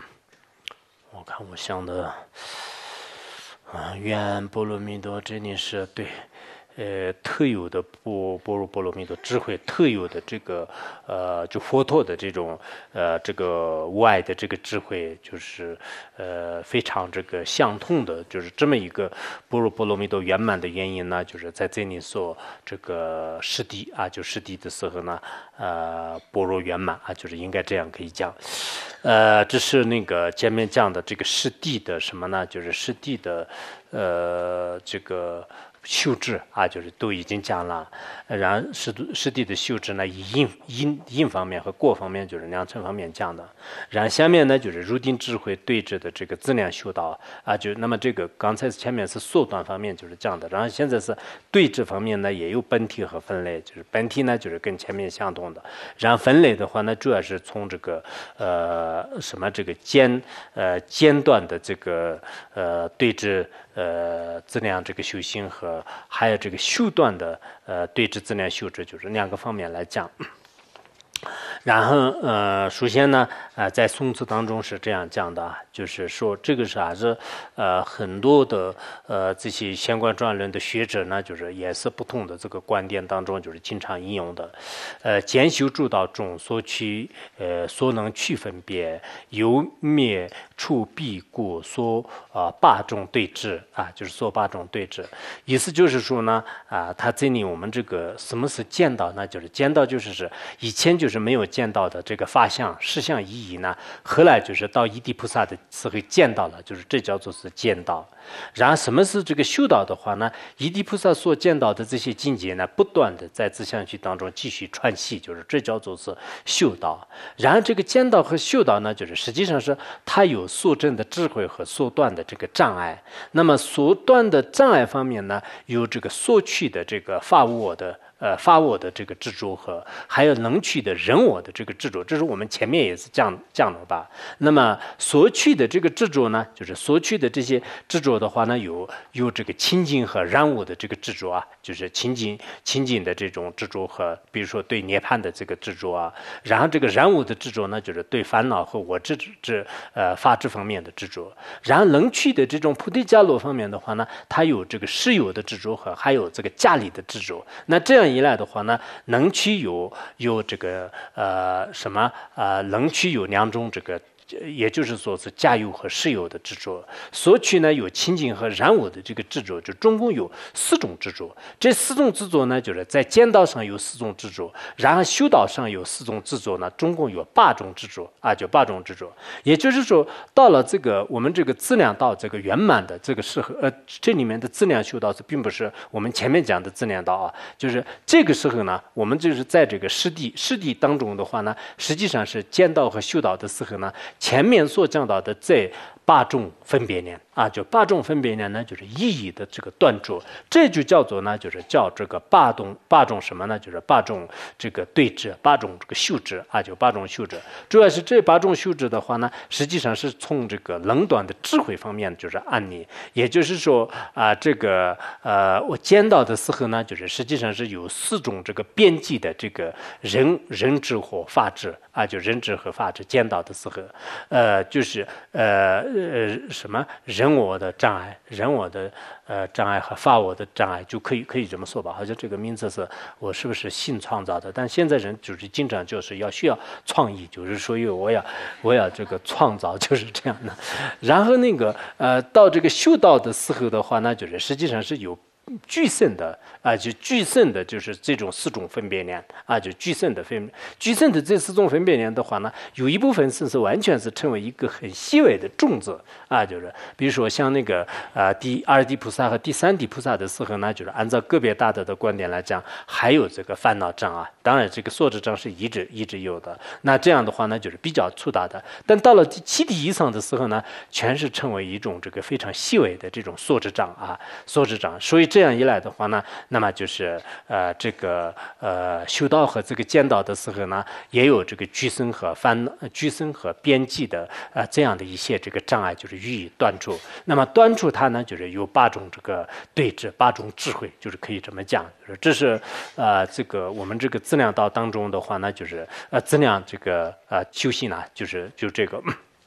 看我想的，啊，愿波罗蜜多真的是对。呃，特有的波般若波罗蜜多智慧特有的这个呃，就佛陀的这种呃这个无碍的这个智慧，就是呃非常这个相通的，就是这么一个般若波罗蜜多圆满的原因呢，就是在这里所这个实地啊，就实地的时候呢，呃，般若圆满啊，就是应该这样可以讲。呃，这是那个前面讲的这个实地的什么呢？就是实地的呃这个。修治啊，就是都已经讲了，然后实实地的修治呢，以因因因方面和果方面，就是两层方面讲的。然后下面呢，就是入定智慧对峙的这个质量修道啊，就那么这个刚才前面是缩短方面就是讲的，然后现在是对峙方面呢，也有本体和分类，就是本体呢就是跟前面相同的，然后分类的话呢，主要是从这个呃什么这个间呃间断的这个呃对峙。呃，质量这个修行和还有这个修断的呃对峙质量修治，就是两个方面来讲。然后呃，首先呢，呃，在宋词当中是这样讲的，就是说这个是还是呃很多的呃这些相关专论的学者呢，就是也是不同的这个观点当中，就是经常引用的。呃，兼修诸道中所取呃所能去分别，由灭处必故所啊、呃、八种对峙啊，就是说八种对峙。意思就是说呢，啊、呃，他这里我们这个什么是见道呢？就是见道就是是以前就是没有见到的这个法相事相意义呢，后来就是到一地菩萨的时候见到了，就是这叫做是见道。然后什么是这个修道的话呢？一地菩萨所见到的这些境界呢，不断的在自相续当中继续串系，就是这叫做是修道。然后这个见道和修道呢，就是实际上是它有所证的智慧和所断的这个障碍。那么所断的障碍方面呢，有这个所去的这个法无我的。呃，发我的这个执着和还有能取的人我的这个执着，这是我们前面也是讲讲了吧。那么所取的这个执着呢，就是所取的这些执着的话呢，有有这个清净和染我的这个执着啊，就是清净清净的这种执着和，比如说对涅槃的这个执着啊。然后这个染我的执着呢，就是对烦恼和我执执呃法执方面的执着。然后能取的这种菩提伽罗方面的话呢，它有这个实有的执着和还有这个家里的执着。那这样一来的话呢，能取有有这个呃什么呃能取有两种这个。也就是说是家有和实有的执着，所取呢有清净和染我的这个执着，就总共有四种执着。这四种执着呢，就是在见道上有四种执着，然后修道上有四种执着呢，总共有八种执着啊，就八种执着。也就是说，到了这个我们这个资粮道这个圆满的这个时候，呃，这里面的资粮修道是并不是我们前面讲的资粮道啊，就是这个时候呢，我们就是在这个实地实地当中的话呢，实际上是见道和修道的时候呢。前面所讲到的这八种分别念啊，就八种分别念呢，就是意义的这个断着，这就叫做呢，就是叫这个八种八种什么呢？就是八种这个对峙，八种这个修治啊，就八种修治。主要是这八种修治的话呢，实际上是从这个冷短的智慧方面就是案例，也就是说啊，这个呃，我见到的时候呢，就是实际上是有四种这个边际的这个人人智和法智啊，就人智和法智见到的时候，呃，就是呃。呃，什么人我的障碍，人我的呃障碍和法我的障碍，就可以可以这么说吧？好像这个名字是我是不是新创造的？但现在人就是经常就是要需要创意，就是说因为我要我要这个创造，就是这样的。然后那个呃，到这个修道的时候的话呢，就是实际上是有。具胜的啊，就具胜的，就是这种四种分别念啊，就具胜的分具胜的这四种分别念的话呢，有一部分是是完全是成为一个很细微的种子啊，就是比如说像那个啊第二地菩萨和第三地菩萨的时候呢，就是按照个别大德的观点来讲，还有这个烦恼障啊，当然这个所知障是一直一直有的。那这样的话呢，就是比较粗大的，但到了第七地以上的时候呢，全是成为一种这个非常细微的这种所知障啊，所知障，所以。这样一来的话呢，那么就是呃这个呃修道和这个见道的时候呢，也有这个居生和翻居生和边际的呃这样的一些这个障碍，就是予以断除。那么断除它呢，就是有八种这个对峙，八种智慧，就是可以这么讲。就是这是呃这个我们这个资粮道当中的话呢，就是呃资粮这个呃修行呢，就是就这个。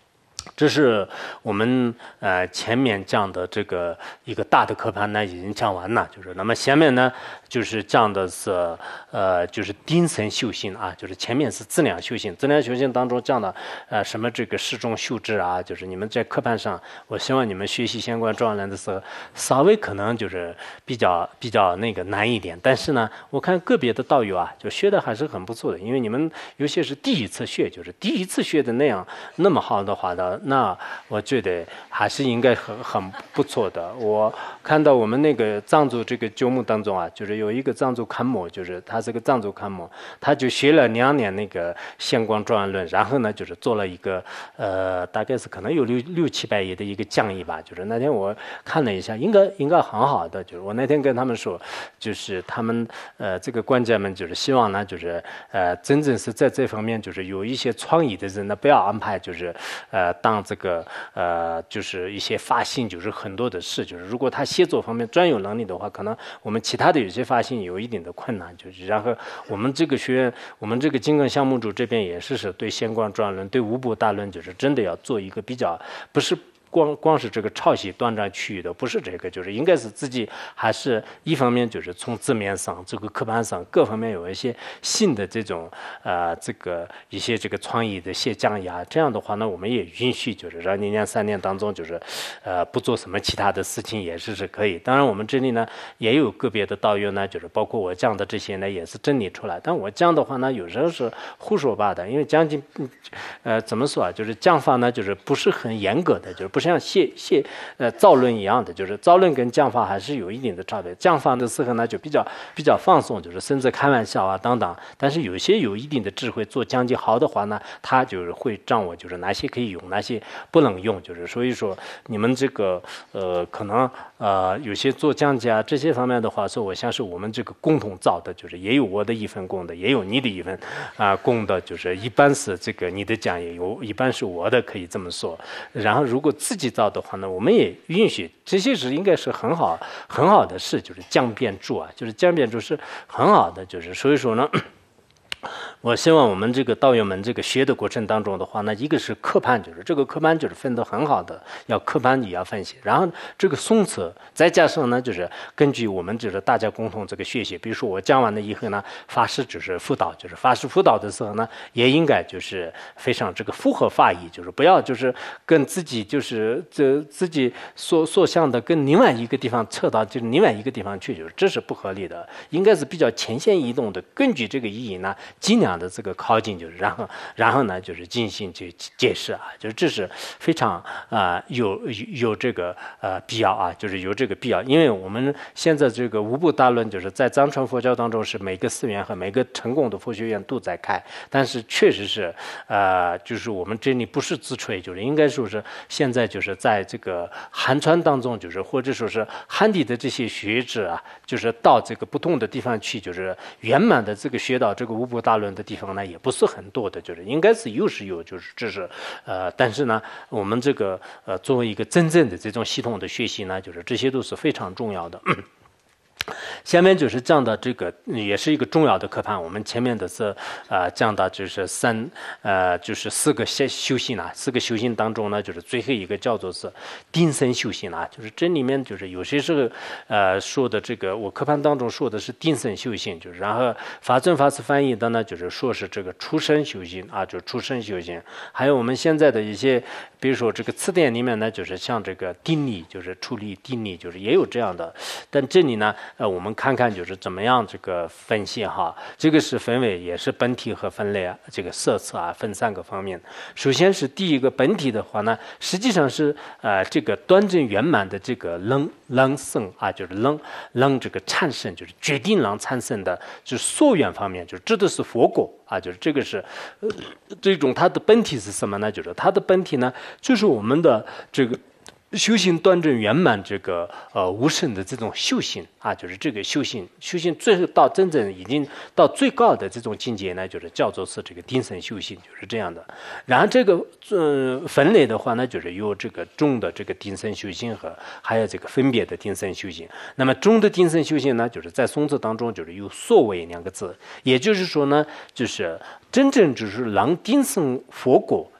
这是我们呃前面讲的这个一个大的课盘呢已经讲完了，就是那么下面呢就是讲的是呃就是定神修行啊，就是前面是质量修行，质量修行当中讲的呃什么这个适中修治啊，就是你们在课盘上，我希望你们学习相关专栏的时候，稍微可能就是比较比较那个难一点，但是呢，我看个别的道友啊，就学的还是很不错的，因为你们有些是第一次学，就是第一次学的那样那么好的话呢。那我觉得还是应该很很不错的。我看到我们那个藏族这个节目当中啊，就是有一个藏族堪摩，就是他是个藏族堪摩，他就学了两年那个现光专案论，然后呢就是做了一个呃大概是可能有六六七百页的一个讲义吧。就是那天我看了一下，应该应该很好的。就是我那天跟他们说，就是他们呃这个官家们就是希望呢，就是呃真正是在这方面就是有一些创意的人呢，不要安排就是呃当这个呃，就是一些发心，就是很多的事，就是如果他写作方面专有能力的话，可能我们其他的有些发心有一定的困难。就是然后我们这个学院，我们这个金刚项目组这边也是是对现光专论、对无部大论，就是真的要做一个比较，不是。光光是这个抄袭断章取义的，不是这个，就是应该是自己还是一方面就是从字面上、这个课本上各方面有一些新的这种呃这个一些这个创意的写讲义啊，这样的话呢，我们也允许就是让一年三年当中就是呃不做什么其他的事情也是是可以。当然我们这里呢也有个别的道友呢，就是包括我讲的这些呢也是整理出来，但我讲的话呢有时候是胡说八道，因为讲经呃怎么说啊，就是讲法呢就是不是很严格的，就是不是像写写呃造论一样的，就是造论跟讲法还是有一定的差别。讲法的时候呢就比较比较放松，就是甚至开玩笑啊等等。但是有些有一定的智慧做讲解好的话呢，他就是会掌握就是哪些可以用，哪些不能用。就是所以说你们这个呃可能呃有些做讲解啊这些方面的话，说我像是我们这个共同造的，就是也有我的一份功的，也有你的一份啊、呃、功的，就是一般是这个你的讲也有，一般是我的，可以这么说。然后如果自己造的话呢，我们也允许，这些是应该是很好很好的事，就是讲辩注啊，就是讲辩注是很好的，就是所以说呢。我希望我们这个道友们这个学的过程当中的话呢，一个是课盘，就是这个课盘就是分得很好的，要课盘也要分析，然后这个诵词，再加上呢就是根据我们就是大家共同这个学习，比如说我讲完了以后呢，法师就是辅导，就是法师辅导的时候呢，也应该就是非常这个符合法义，就是不要就是跟自己就是这自己所所想的跟另外一个地方扯到就是另外一个地方去，就是这是不合理的，应该是比较浅显易懂的，根据这个意义呢。尽量的这个靠近，就是然后然后呢，就是进行去解释啊，就是这是非常啊、呃、有有这个呃必要啊，就是有这个必要，因为我们现在这个无部大论，就是在藏传佛教当中是每个寺院和每个成功的佛学院都在开，但是确实是呃，就是我们这里不是自吹，就是应该说是现在就是在这个汉传当中，就是或者说是汉地的这些学者啊，就是到这个不同的地方去，就是圆满的这个学到这个无部大论的地方呢，也不是很多的，就是应该是有是有，就是这是呃，但是呢，我们这个呃作为一个真正的这种系统的学习呢，就是这些都是非常重要的。下面就是讲到这个，也是一个重要的课盘。我们前面的是呃讲到就是三呃就是四个修修行啊，四个修行当中呢，就是最后一个叫做是定身修行啊，就是这里面就是有些时候呃说的这个，我课盘当中说的是定身修行，就是然后法正法师翻译的呢，就是说是这个出生修行啊，就出生修行。还有我们现在的一些，比如说这个词典里面呢，就是像这个定力，就是处理定力，就是也有这样的。但这里呢，呃，我们看看就是怎么样这个分析哈，这个是分为也是本体和分类啊，这个色词啊分三个方面。首先是第一个本体的话呢，实际上是呃这个端正圆满的这个能能生啊，就是能能这个产生，就是决定能产生的，就是所缘方面，就是这都是佛果啊，就是这个是呃这种它的本体是什么呢？就是它的本体呢，就是我们的这个。修行端正圆满，这个呃无生的这种修行啊，就是这个修行，修行最后到真正已经到最高的这种境界呢，就是叫做是这个定身修行，就是这样的。然后这个呃分类的话呢，就是有这个中的这个定身修行和还有这个分别的定身修行。那么中的定身修行呢，就是在宋字当中就是有所谓两个字，也就是说呢，就是真正只是能定身佛果。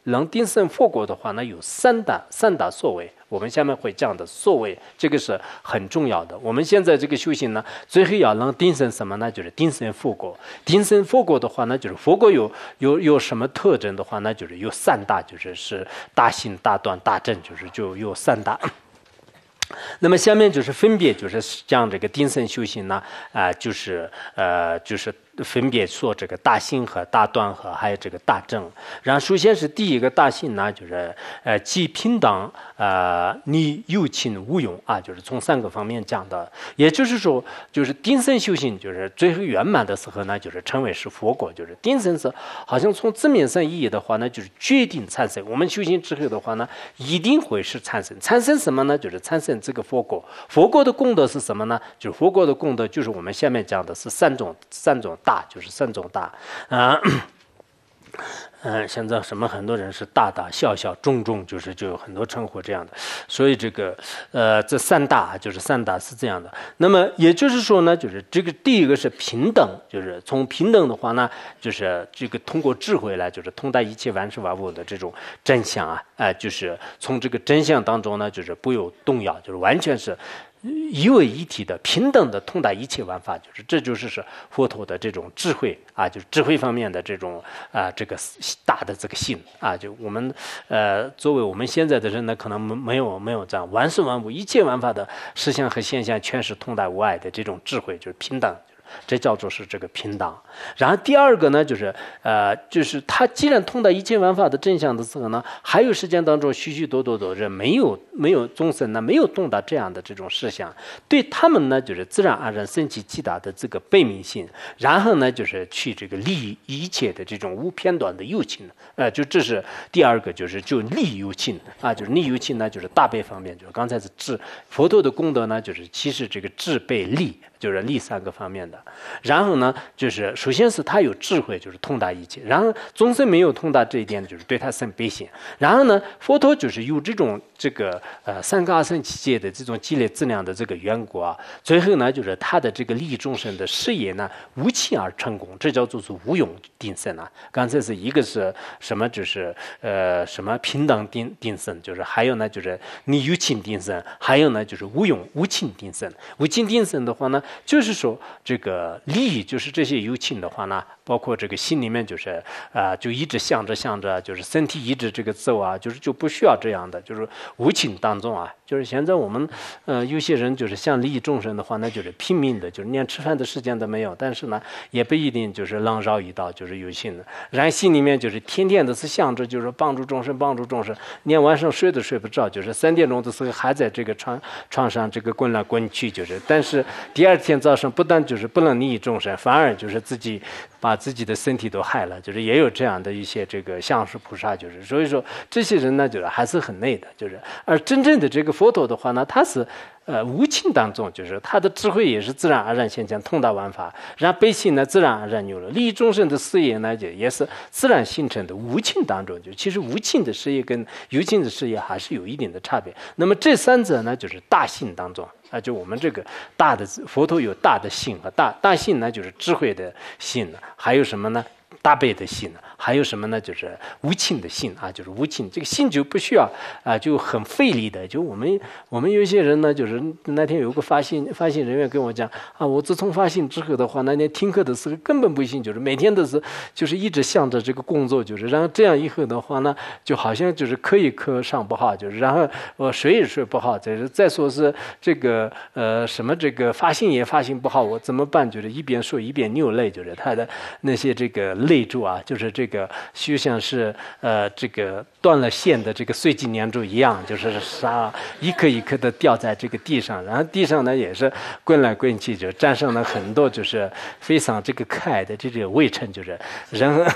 能定生佛果的话呢，有三大三大所谓。我们下面会讲的所谓，这个是很重要的。我们现在这个修行呢，最后要能定生什么呢？就是定生佛果。定生佛果的话呢，就是佛果有有有什么特征的话呢？就是有三大，就是是大信、大断、大正，就是就有三大。那么下面就是分别就是讲这个定生修行呢，啊、呃，就是呃就是分别说这个大信和大断和还有这个大正。然后首先是第一个大信呢，就是呃既平等呃你有情无用啊，就是从三个方面讲的。也就是说，就是定生修行就是最后圆满的时候呢，就是称为是佛果。就是定生是好像从字面上意义的话呢，就是决定产生。我们修行之后的话呢，一定会是产生。产生什么呢？就是产生这个佛果。佛果的功德是什么呢？就是佛果的功德，就是我们下面讲的是三种三种大，就是三种大啊。嗯，现在什么很多人是大大小小重重，就是就有很多称呼这样的，所以这个呃这三大就是三大是这样的。那么也就是说呢，就是这个第一个是平等，就是从平等的话呢，就是这个通过智慧来，就是通达一切万事万物的这种真相啊，哎、呃，就是从这个真相当中呢，就是不有动摇，就是完全是一为一体的平等的通达一切万法，就是这就是是佛陀的这种智慧啊，就是智慧方面的这种啊这个大的这个性啊，就我们呃作为我们现在的人呢，可能没有没有这样万事万物一切万法的实相和现象全是通达无碍的这种智慧，就是平等。这叫做是这个平等。然后第二个呢，就是呃，就是他既然通达一切万法的真相的时候呢，还有世间当中许许多多的人没有没有众生呢，没有通达这样的这种事项，对他们呢，就是自然而然升起极大的这个悲悯心，然后呢，就是去这个利益一切的这种无片段的友情，呃，就这是第二个，就是就利友情啊，就是利友情呢，就是大悲方面，就是刚才是智佛陀的功德呢，就是其实这个智悲利。就是利三个方面的，然后呢，就是首先是他有智慧，就是通达一切，然后众生没有通达这一点，就是对他生悲心，然后呢，佛陀就是有这种这个呃三个阿僧祇劫的这种积累质量的这个缘故啊，最后呢，就是他的这个利益众生的事业呢无期而成功，这叫做是无用定生啊。刚才是一个是什么，就是呃什么平等定定生，就是还有呢就是你有情定生，还有呢就是无用无情定生。无情定生的话呢，就是说这个利益就是这些有情的话呢，包括这个心里面就是啊、呃，就一直想着想着，就是身体一直这个走啊，就是就不需要这样的，就是无情当中啊，就是现在我们呃有些人就是想利益众生的话，那就是拼命的，就是连吃饭的时间都没有，但是呢也不一定就是能绕一道，就是有心的，然后心里面就是天天的是想着就是帮助众生帮助众生，连晚上睡都睡不着，就是三点钟的时候还在这个床床上这个滚来滚去，就是但是第二天早上不但就是不能利益众生，反而就是自己把自己的身体都害了，就是也有这样的一些这个相师菩萨，就是所以说这些人呢，就是还是很累的，就是而真正的这个佛陀的话呢，他是呃无情当中，就是他的智慧也是自然而然现象，通达万法，然后悲心呢自然而然有了，利益众生的事业呢，就也是自然形成的无情当中，就其实无情的事业跟有情的事业还是有一定的差别。那么这三者呢，就是大信当中。啊，就我们这个大的佛陀有大的信和大大信呢，就是智慧的信，还有什么呢？大悲的信，还有什么呢？就是无情的信啊，就是无情。这个信就不需要啊，就很费力的。就我们我们有些人呢，就是那天有个发信发信人员跟我讲啊，我自从发信之后的话，那天听课的时候根本不信，就是每天都是就是一直想着这个工作，就是然后这样以后的话呢，就好像就是课一课上不好，就是然后我睡也睡不好，再再说是这个呃什么这个发信也发信不好，我怎么办？就是一边说一边流泪，就是他的那些这个泪珠啊，就是这个就像是呃这个断了线的这个碎金粘珠一样，就是沙一颗一颗的掉在这个地上，然后地上呢也是滚来滚去，就沾上了很多就是非常这个可爱的这个微尘，就是人。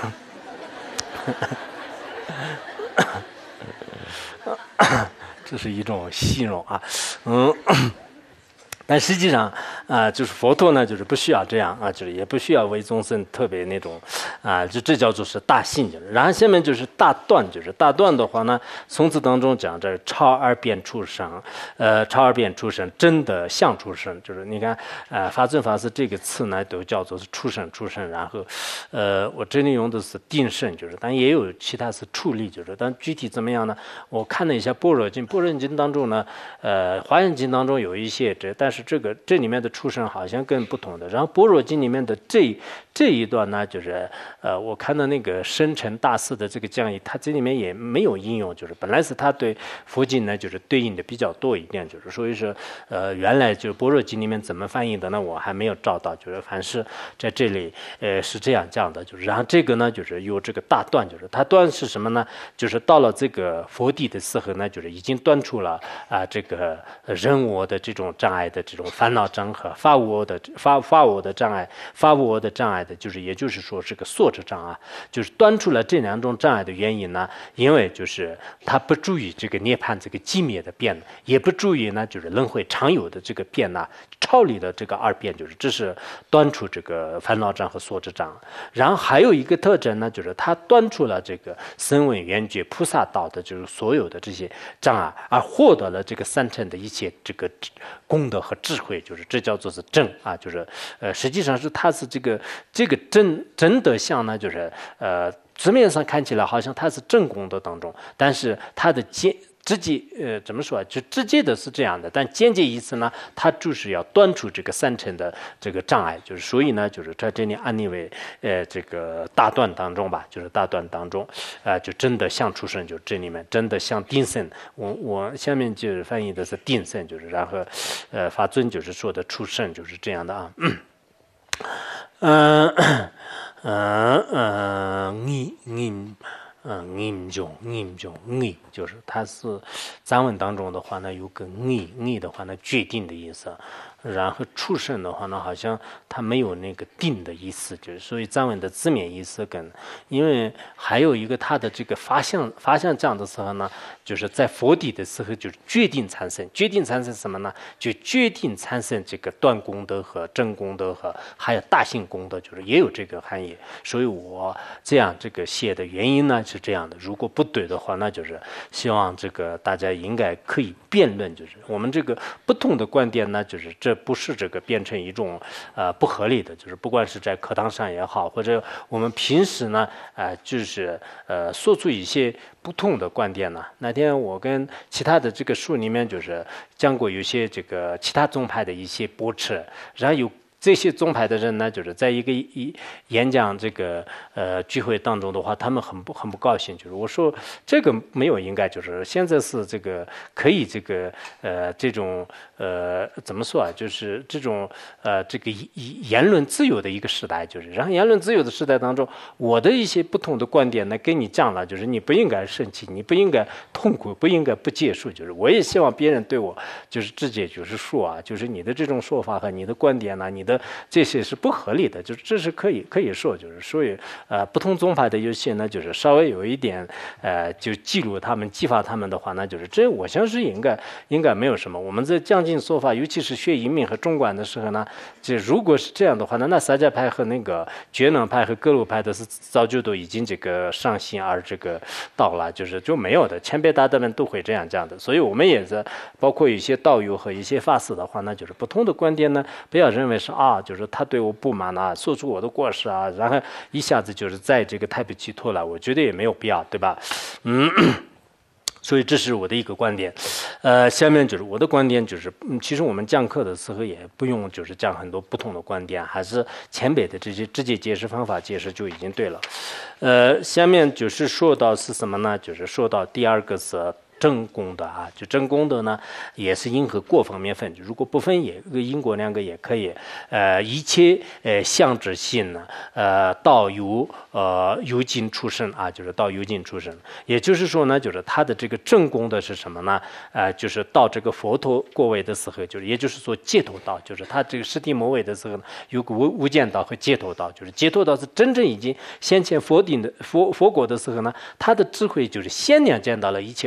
这是一种形容啊，嗯。但实际上， 啊，就是佛陀呢，就是不需要这样啊，就是也不需要为众生特别那种啊，就这叫做是大信，就是然后下面就是大断，就是大断的话呢，从此当中讲这超二变出生，呃，超二变出生真的像出生，就是你看，呃，法尊法师这个词呢都叫做是出生出生，然后，呃，我这里用的是定胜，就是但也有其他是处理，就是但具体怎么样呢？我看了一下《般若经》，《般若经》当中呢，呃，《华严经》当中有一些这，但是这个这里面的出生好像跟不同的。然后《般若经》里面的这这一段呢，就是呃，我看到那个深沉大师的这个讲义，它这里面也没有应用，就是本来是它对佛经呢就是对应的比较多一点，就是所以说呃，原来就是《般若经》里面怎么翻译的呢？我还没有找到，就是凡是在这里呃是这样讲的，就是然后这个呢就是有这个大断，就是它断是什么呢？就是到了这个佛地的时候呢，就是已经断出了啊、呃、这个人我的这种障碍的这种烦恼障和法无我的法法我的障碍，法无我的障碍的，就是也就是说是个所知障碍，就是断出了这两种障碍的原因呢，因为就是它不注意这个涅槃这个寂灭的变，也不注意呢就是轮回常有的这个变呢，超离了这个二变，就是这是断出这个烦恼障和所知障。然后还有一个特征呢，就是它断出了这个声闻缘觉菩萨道的就是所有的这些障碍，而获得了这个三乘的一切这个功德和智慧，就是这叫做是正啊，就是呃实际上是它是这个这个真真德相呢，就是呃字面上看起来好像它是正功德当中，但是它的间直接呃怎么说啊？就直接的是这样的，但间接意思呢，它就是要断除这个三乘的这个障碍，就是所以呢，就是在这里安立为呃这个大断当中吧，就是大断当中，啊、呃、就真的像出生，就这里面真的像定胜，我我下面就是翻译的是定胜，就是然后呃法尊就是说的出生就是这样的啊，嗯嗯嗯你你。嗯，念中念中念就是它是藏文当中的话呢，有个念念的话呢决定的意思，然后出生的话呢，好像它没有那个定的意思，就是所以藏文的字面意思跟，因为还有一个它的这个发相发相这样的时候呢，就是在佛地的时候就是决定产生，决定产生什么呢？就决定产生这个断功德和真功德和还有大性功德，就是也有这个含义。所以我这样这个写的原因呢是这样的，如果不对的话，那就是希望这个大家应该可以辩论，就是我们这个不同的观点呢，就是这不是这个变成一种呃不合理的，就是不管是在课堂上也好，或者我们平时呢，呃，就是呃说出一些不同的观点呢。那天我跟其他的这个书里面就是讲过，有些这个其他宗派的一些驳斥，然后有。这些宗派的人呢，就是在一个一演讲这个呃聚会当中的话，他们很不很不高兴，就是我说这个没有应该，就是现在是这个可以这个呃这种呃怎么说啊，就是这种呃这个言论自由的一个时代，就是然后言论自由的时代当中，我的一些不同的观点呢跟你讲了，就是你不应该生气，你不应该痛苦，不应该不接受，就是我也希望别人对我就是直接就是说啊，就是你的这种说法和你的观点呢，你的这些是不合理的，就是这是可以可以说，就是所以呃不同宗派的有些呢，就是稍微有一点呃就记录他们激发他们的话呢，就是这我相信应该应该没有什么。我们在将近说法，尤其是学移民和中观的时候呢，这如果是这样的话呢，那萨迦派和那个觉能派和格鲁派的是早就都已经这个上心而这个到了，就是就没有的，前辈大德们都会这样讲的。所以我们也是包括一些道友和一些法师的话呢，就是不同的观点呢，不要认为是啊，就是他对我不满啊，说出我的过失啊，然后一下子就是在这个太平寄托了，我觉得也没有必要，对吧？嗯，所以这是我的一个观点。呃，下面就是我的观点，就是嗯，其实我们讲课的时候也不用就是讲很多不同的观点，还是前辈的这些直接解释方法解释就已经对了。呃，下面就是说到是什么呢？就是说到第二个是。真功德啊，就真功德呢，也是因和果方面分。如果不分也因果两个也可以。呃，一切呃相之性呢，呃，到由呃由尽出生啊，就是到由尽出生。也就是说呢，就是他的这个正功德是什么呢？呃，就是到这个佛陀果位的时候，就是也就是说解脱道，就是他这个实体末位的时候呢，有个无无间道和解脱道，就是解脱道是真正已经先前佛定的佛佛果的时候呢，他的智慧就是先两见到了一切万事万。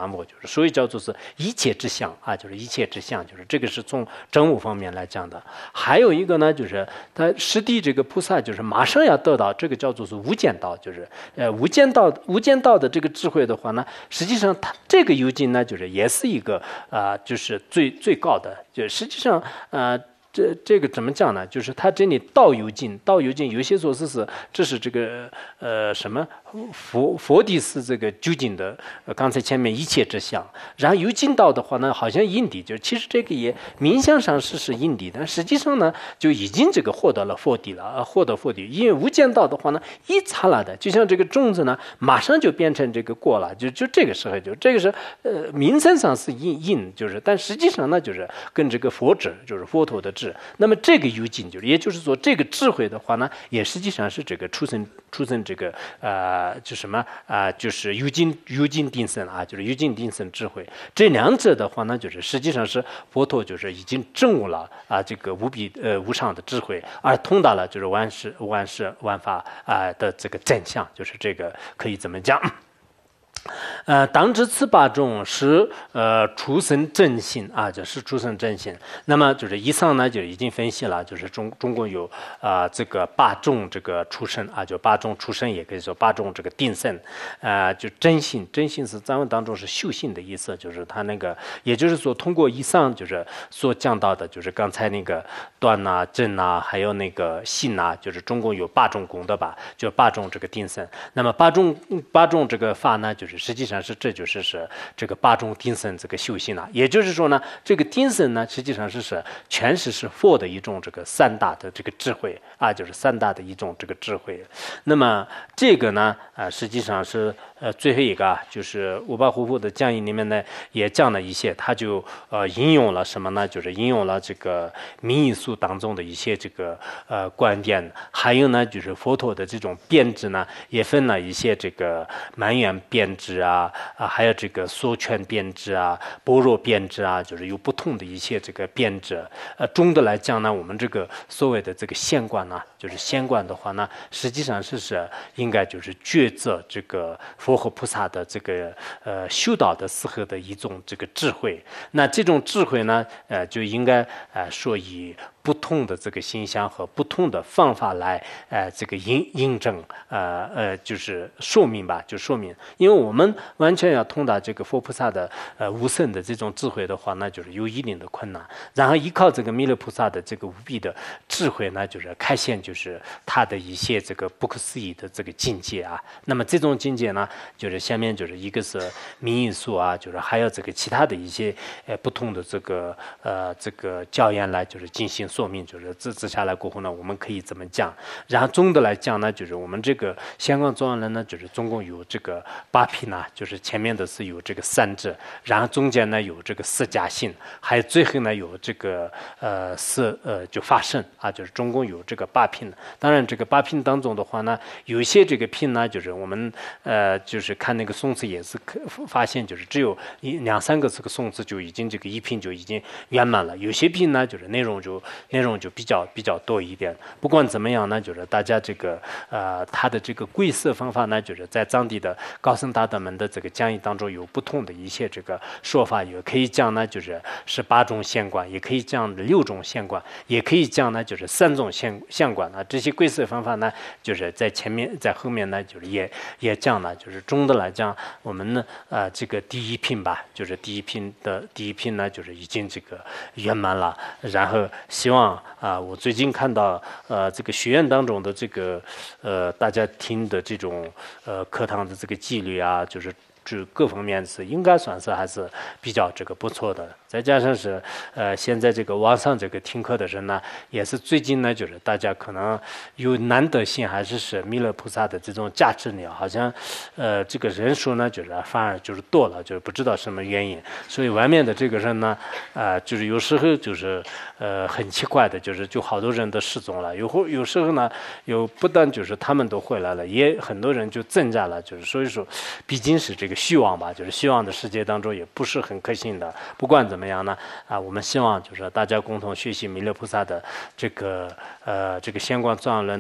完我，就是所以叫做是一切之相啊，就是一切之相，就是这个是从真悟方面来讲的。还有一个呢，就是他实地这个菩萨就是马上要得到这个叫做是无间道，就是呃无间道无间道的这个智慧的话呢，实际上它这个幽尽呢，就是也是一个啊、呃，就是最最高的，就实际上呃。这这个怎么讲呢？就是他这里道有尽，道有尽，有些说是是这是这个呃什么佛佛地是这个究竟的，呃刚才前面一切之相，然后有尽道的话呢，好像因地，就其实这个也名相上是是因地，但实际上呢就已经这个获得了佛地了，呃获得佛地，因为无间道的话呢一刹那的，就像这个种子呢马上就变成这个果了，就就这个时候就这个是呃名称上是因因，就是但实际上呢就是跟这个佛智就是佛陀的智。那么这个幽尽就是，也就是说，这个智慧的话呢，也实际上是这个出生出生这个呃，就什么啊、呃，就是幽尽幽尽定生啊，就是幽尽定生智慧。这两者的话呢，就是实际上是佛陀就是已经证悟了啊，这个无比呃无上的智慧，而通达了就是万事万事万法啊、呃、的这个真相，就是这个可以怎么讲？呃，当知此八种是呃出生正性啊，就是出生正性。那么就是以上呢就已经分析了，就是中中共有啊、呃、这个八种这个出生啊，就八种出生，也可以说八种这个定生，啊、呃，就真性，真性是藏文当中是修性的意思，就是它那个，也就是说通过以上就是所讲到的，就是刚才那个断呐、正呐，还有那个性呐，就是中共有八种功德吧，就八种这个定生。那么八种八种这个法呢，就是。实际上是，这就是是这个八种定生这个修行了。也就是说呢，这个定生呢，实际上是是全是是佛的一种这个三大的这个智慧啊，就是三大的一种这个智慧。那么这个呢，啊、呃，实际上是呃最后一个啊，就是五巴胡佛的讲义里面呢也讲了一些，他就呃引用了什么呢？就是引用了这个民义书当中的一些这个呃观点，还有呢就是佛陀的这种编制呢，也分了一些这个满愿编制。啊啊，还有这个缩圈编制啊、般若编制啊，就是有不同的一些这个编制。呃，总的来讲呢，我们这个所谓的这个仙观呢，就是仙观的话呢，实际上是是应该就是抉择这个佛和菩萨的这个呃修道的时候的一种这个智慧。那这种智慧呢，呃，就应该呃说以不同的这个形象和不同的方法来呃这个印印证呃呃就是说明吧，就说明，因为我们完全要通达这个佛菩萨的呃无胜的这种智慧的话，那就是有一定的困难。然后依靠这个弥勒菩萨的这个无比的智慧呢，就是开现就是他的一些这个不可思议的这个境界啊。那么这种境界呢，就是下面就是一个是民义书啊，就是还有这个其他的一些呃不同的这个呃这个教言来就是进行说明，就是这这下来过后呢，我们可以怎么讲？然后总的来讲呢，就是我们这个香港中央人呢，就是总共有这个八品呢，就是前面的是有这个三者，然后中间呢有这个四加性，还有最后呢有这个呃四呃就法身啊，就是总共有这个八品。当然这个八品当中的话呢，有一些这个品呢，就是我们呃就是看那个宋词也是可发现，就是只有一两三个这个宋词就已经这个一品就已经圆满了，有些品呢就是内容就内容就比较比较多一点。不管怎么样呢，就是大家这个呃他的这个归色方法呢，就是在藏地的高僧大德们的这个讲义当中有不同的一些这个说法，也可以讲呢就是十八种现观，也可以讲六种现观，也可以讲呢就是三种现现观啊。这些归色方法呢，就是在前面在后面呢，就是也也讲了，就是总的来讲，我们呢呃这个第一品吧，就是第一品的第一品呢，就是已经这个圆满了。然后希望啊，我最近看到呃这个学院当中的这个呃大家听的这种呃课堂的这个纪律啊，就是就各方面是应该算是还是比较这个不错的。再加上是呃现在这个网上这个听课的人呢，也是最近呢就是大家可能有难得性，还是是弥勒菩萨的这种加持力，好像呃这个人数呢就是反而就是多了，就是不知道什么原因。所以外面的这个人呢，呃就是有时候就是呃很奇怪的，就是就好多人都失踪了，有会有时候呢有不但就是他们都回来了，也很多人就增加了，就是所以说毕竟是这个虚妄吧，就是虚妄的世界当中也不是很可信的。不管怎么样呢，啊，我们希望就是大家共同学习弥勒菩萨的这个呃这个仙观藏论呢，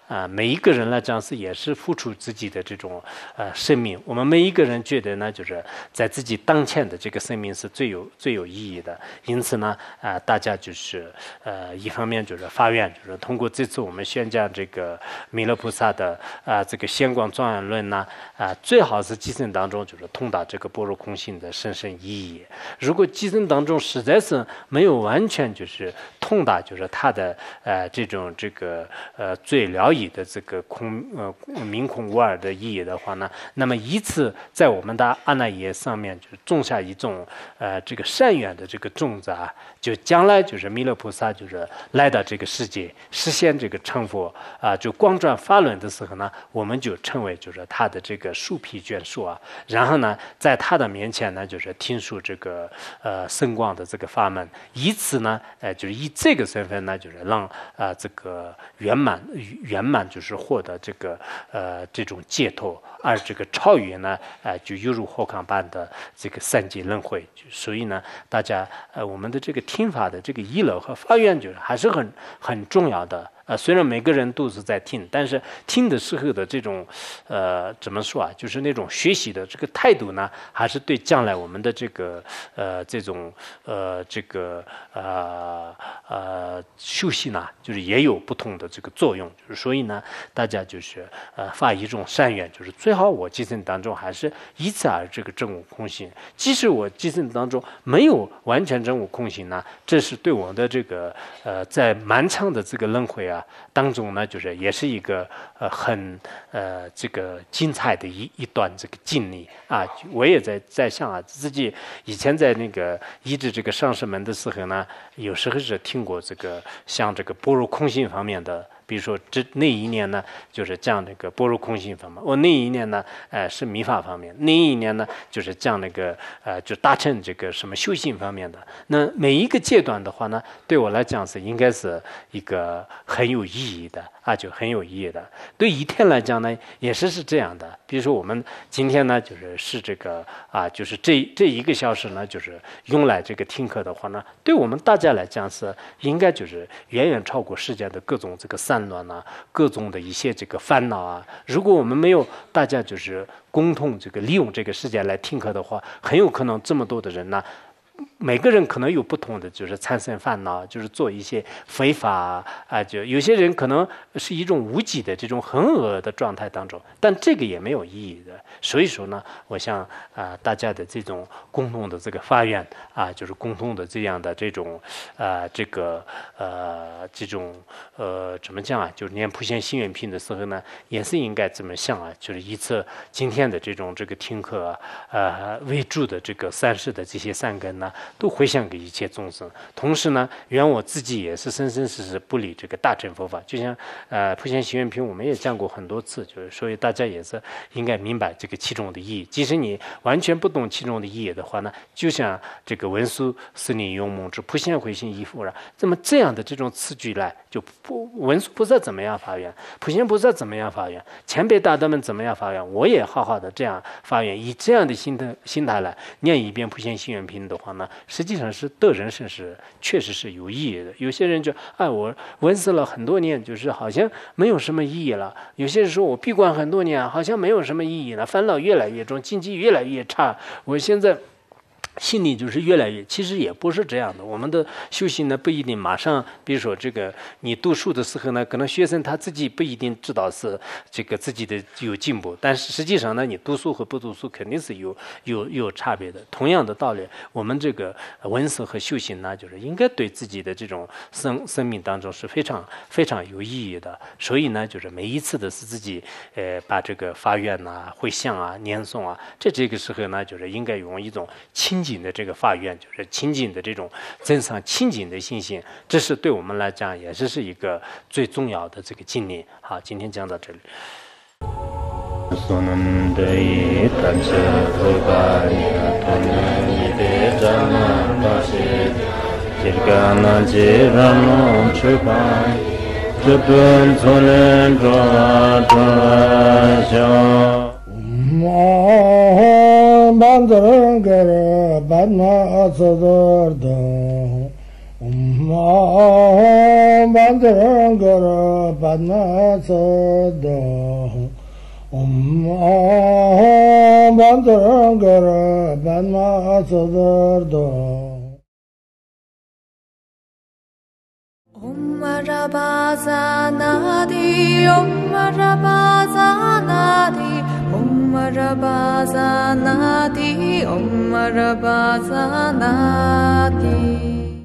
啊、呃，每一个人来讲是也是付出自己的这种呃生命。我们每一个人觉得呢，就是在自己当前的这个生命是最有最有意义的。因此呢，啊、呃，大家就是呃，一方面就是发愿，就是通过这次我们宣讲这个弥勒菩萨的啊、呃、这个显光庄严论呢，啊、呃，最好是基层当中就是通达这个般若空性的深深意义。如果基层当中实在是没有完全就是通达，就是它的呃这种这个呃最了义的这个空呃明空无二的意义的话呢，那么以此在我们的阿赖耶上面就种下一种呃这个善缘的这个种子啊，就将来就是弥勒菩萨就是来到这个世界实现这个成佛啊、呃，就光转法轮的时候呢，我们就成为就是他的这个树皮眷属啊，然后呢，在他的面前呢，就是听说这个呃圣光的这个法门，以此呢，呃，就是以这个身份呢，就是让啊、呃、这个圆满圆满就是获得这个呃这种解脱，而这个超越呢，呃，就犹如火糠般的这个三界轮回。所以呢，大家呃我们的这个听法的这个依乐和发愿，就是还是很很重要的。呃，虽然每个人都是在听，但是听的时候的这种，呃，怎么说啊？就是那种学习的这个态度呢，还是对将来我们的这个呃这种呃这个呃呃修习呢，就是也有不同的这个作用。就是所以呢，大家就是呃发一种善愿，就是最好我基层当中还是以此而这个证悟空性。即使我基层当中没有完全证悟空性呢，这是对我的这个呃在漫长的这个轮回啊。当中呢，就是也是一个呃很呃这个精彩的一一段这个经历啊。我也在在想啊，自己以前在那个医治这个上师门的时候呢，有时候是听过这个像这个般若空性方面的。比如说，这那一年呢，就是讲那个般若空性方面；我那一年呢，呃，是密法方面；那一年呢，就是讲那个呃，就达成这个什么修行方面的。那每一个阶段的话呢，对我来讲是应该是一个很有意义的啊，就很有意义的。对一天来讲呢，也是是这样的。比如说我们今天呢，就是是这个啊，就是这这一个小时呢，就是用来这个听课的话呢，对我们大家来讲是应该就是远远超过世间的各种这个散乱啊，各种的一些这个烦恼啊。如果我们没有大家就是共同这个利用这个时间来听课的话，很有可能这么多的人呢。每个人可能有不同的，就是产生烦恼，就是做一些非法啊、呃，就有些人可能是一种无己的这种很恶的状态当中，但这个也没有意义的。所以说呢，我想啊、呃，大家的这种共同的这个发愿啊、呃，就是共同的这样的这种啊、呃，这个呃这种呃怎么讲啊？就是念普贤行愿品的时候呢，也是应该这么想啊，就是以此今天的这种这个听课啊，呃为主的这个三世的这些善根呢。都回向给一切众生，同时呢，愿我自己也是生生世世不离这个大乘佛法。就像呃普贤行愿品，我们也讲过很多次，就是所以大家也是应该明白这个其中的意义。即使你完全不懂其中的意义的话呢，就像这个文殊师利勇猛之普贤回心依复了，那么这样的这种次句来，就不文殊菩萨怎么样发愿，普贤菩萨怎么样发愿，前辈大德们怎么样发愿，我也好好的这样发愿，以这样的心态心态来念一遍普贤行愿品的话呢，实际上是得人生是确实是有意义的。有些人就哎，我闻思了很多年，就是好像没有什么意义了。有些人说我闭关很多年，好像没有什么意义了，烦恼越来越重，经济越来越差。我现在心里就是越来越，其实也不是这样的。我们的修行呢，不一定马上，比如说这个你读书的时候呢，可能学生他自己不一定知道是这个自己的有进步，但是实际上呢，你读书和不读书肯定是有有有差别的。同样的道理，我们这个闻思和修行呢，就是应该对自己的这种生生命当中是非常非常有意义的。所以呢，就是每一次的是自己呃把这个发愿啊、回向啊、念诵啊，这这个时候呢，就是应该用一种清净的这个发愿，就是清净的这种增上清净的信心，这是对我们来讲也是是一个最重要的这个经历。好，今天讲到这里。 반들은 그래 반나 어서들도 Om Bandhangara Padmasada Om Bandhangara Padmasada Om Rabazanadi Om Rabazanadi Om Rabazanadi Om Rabazanadi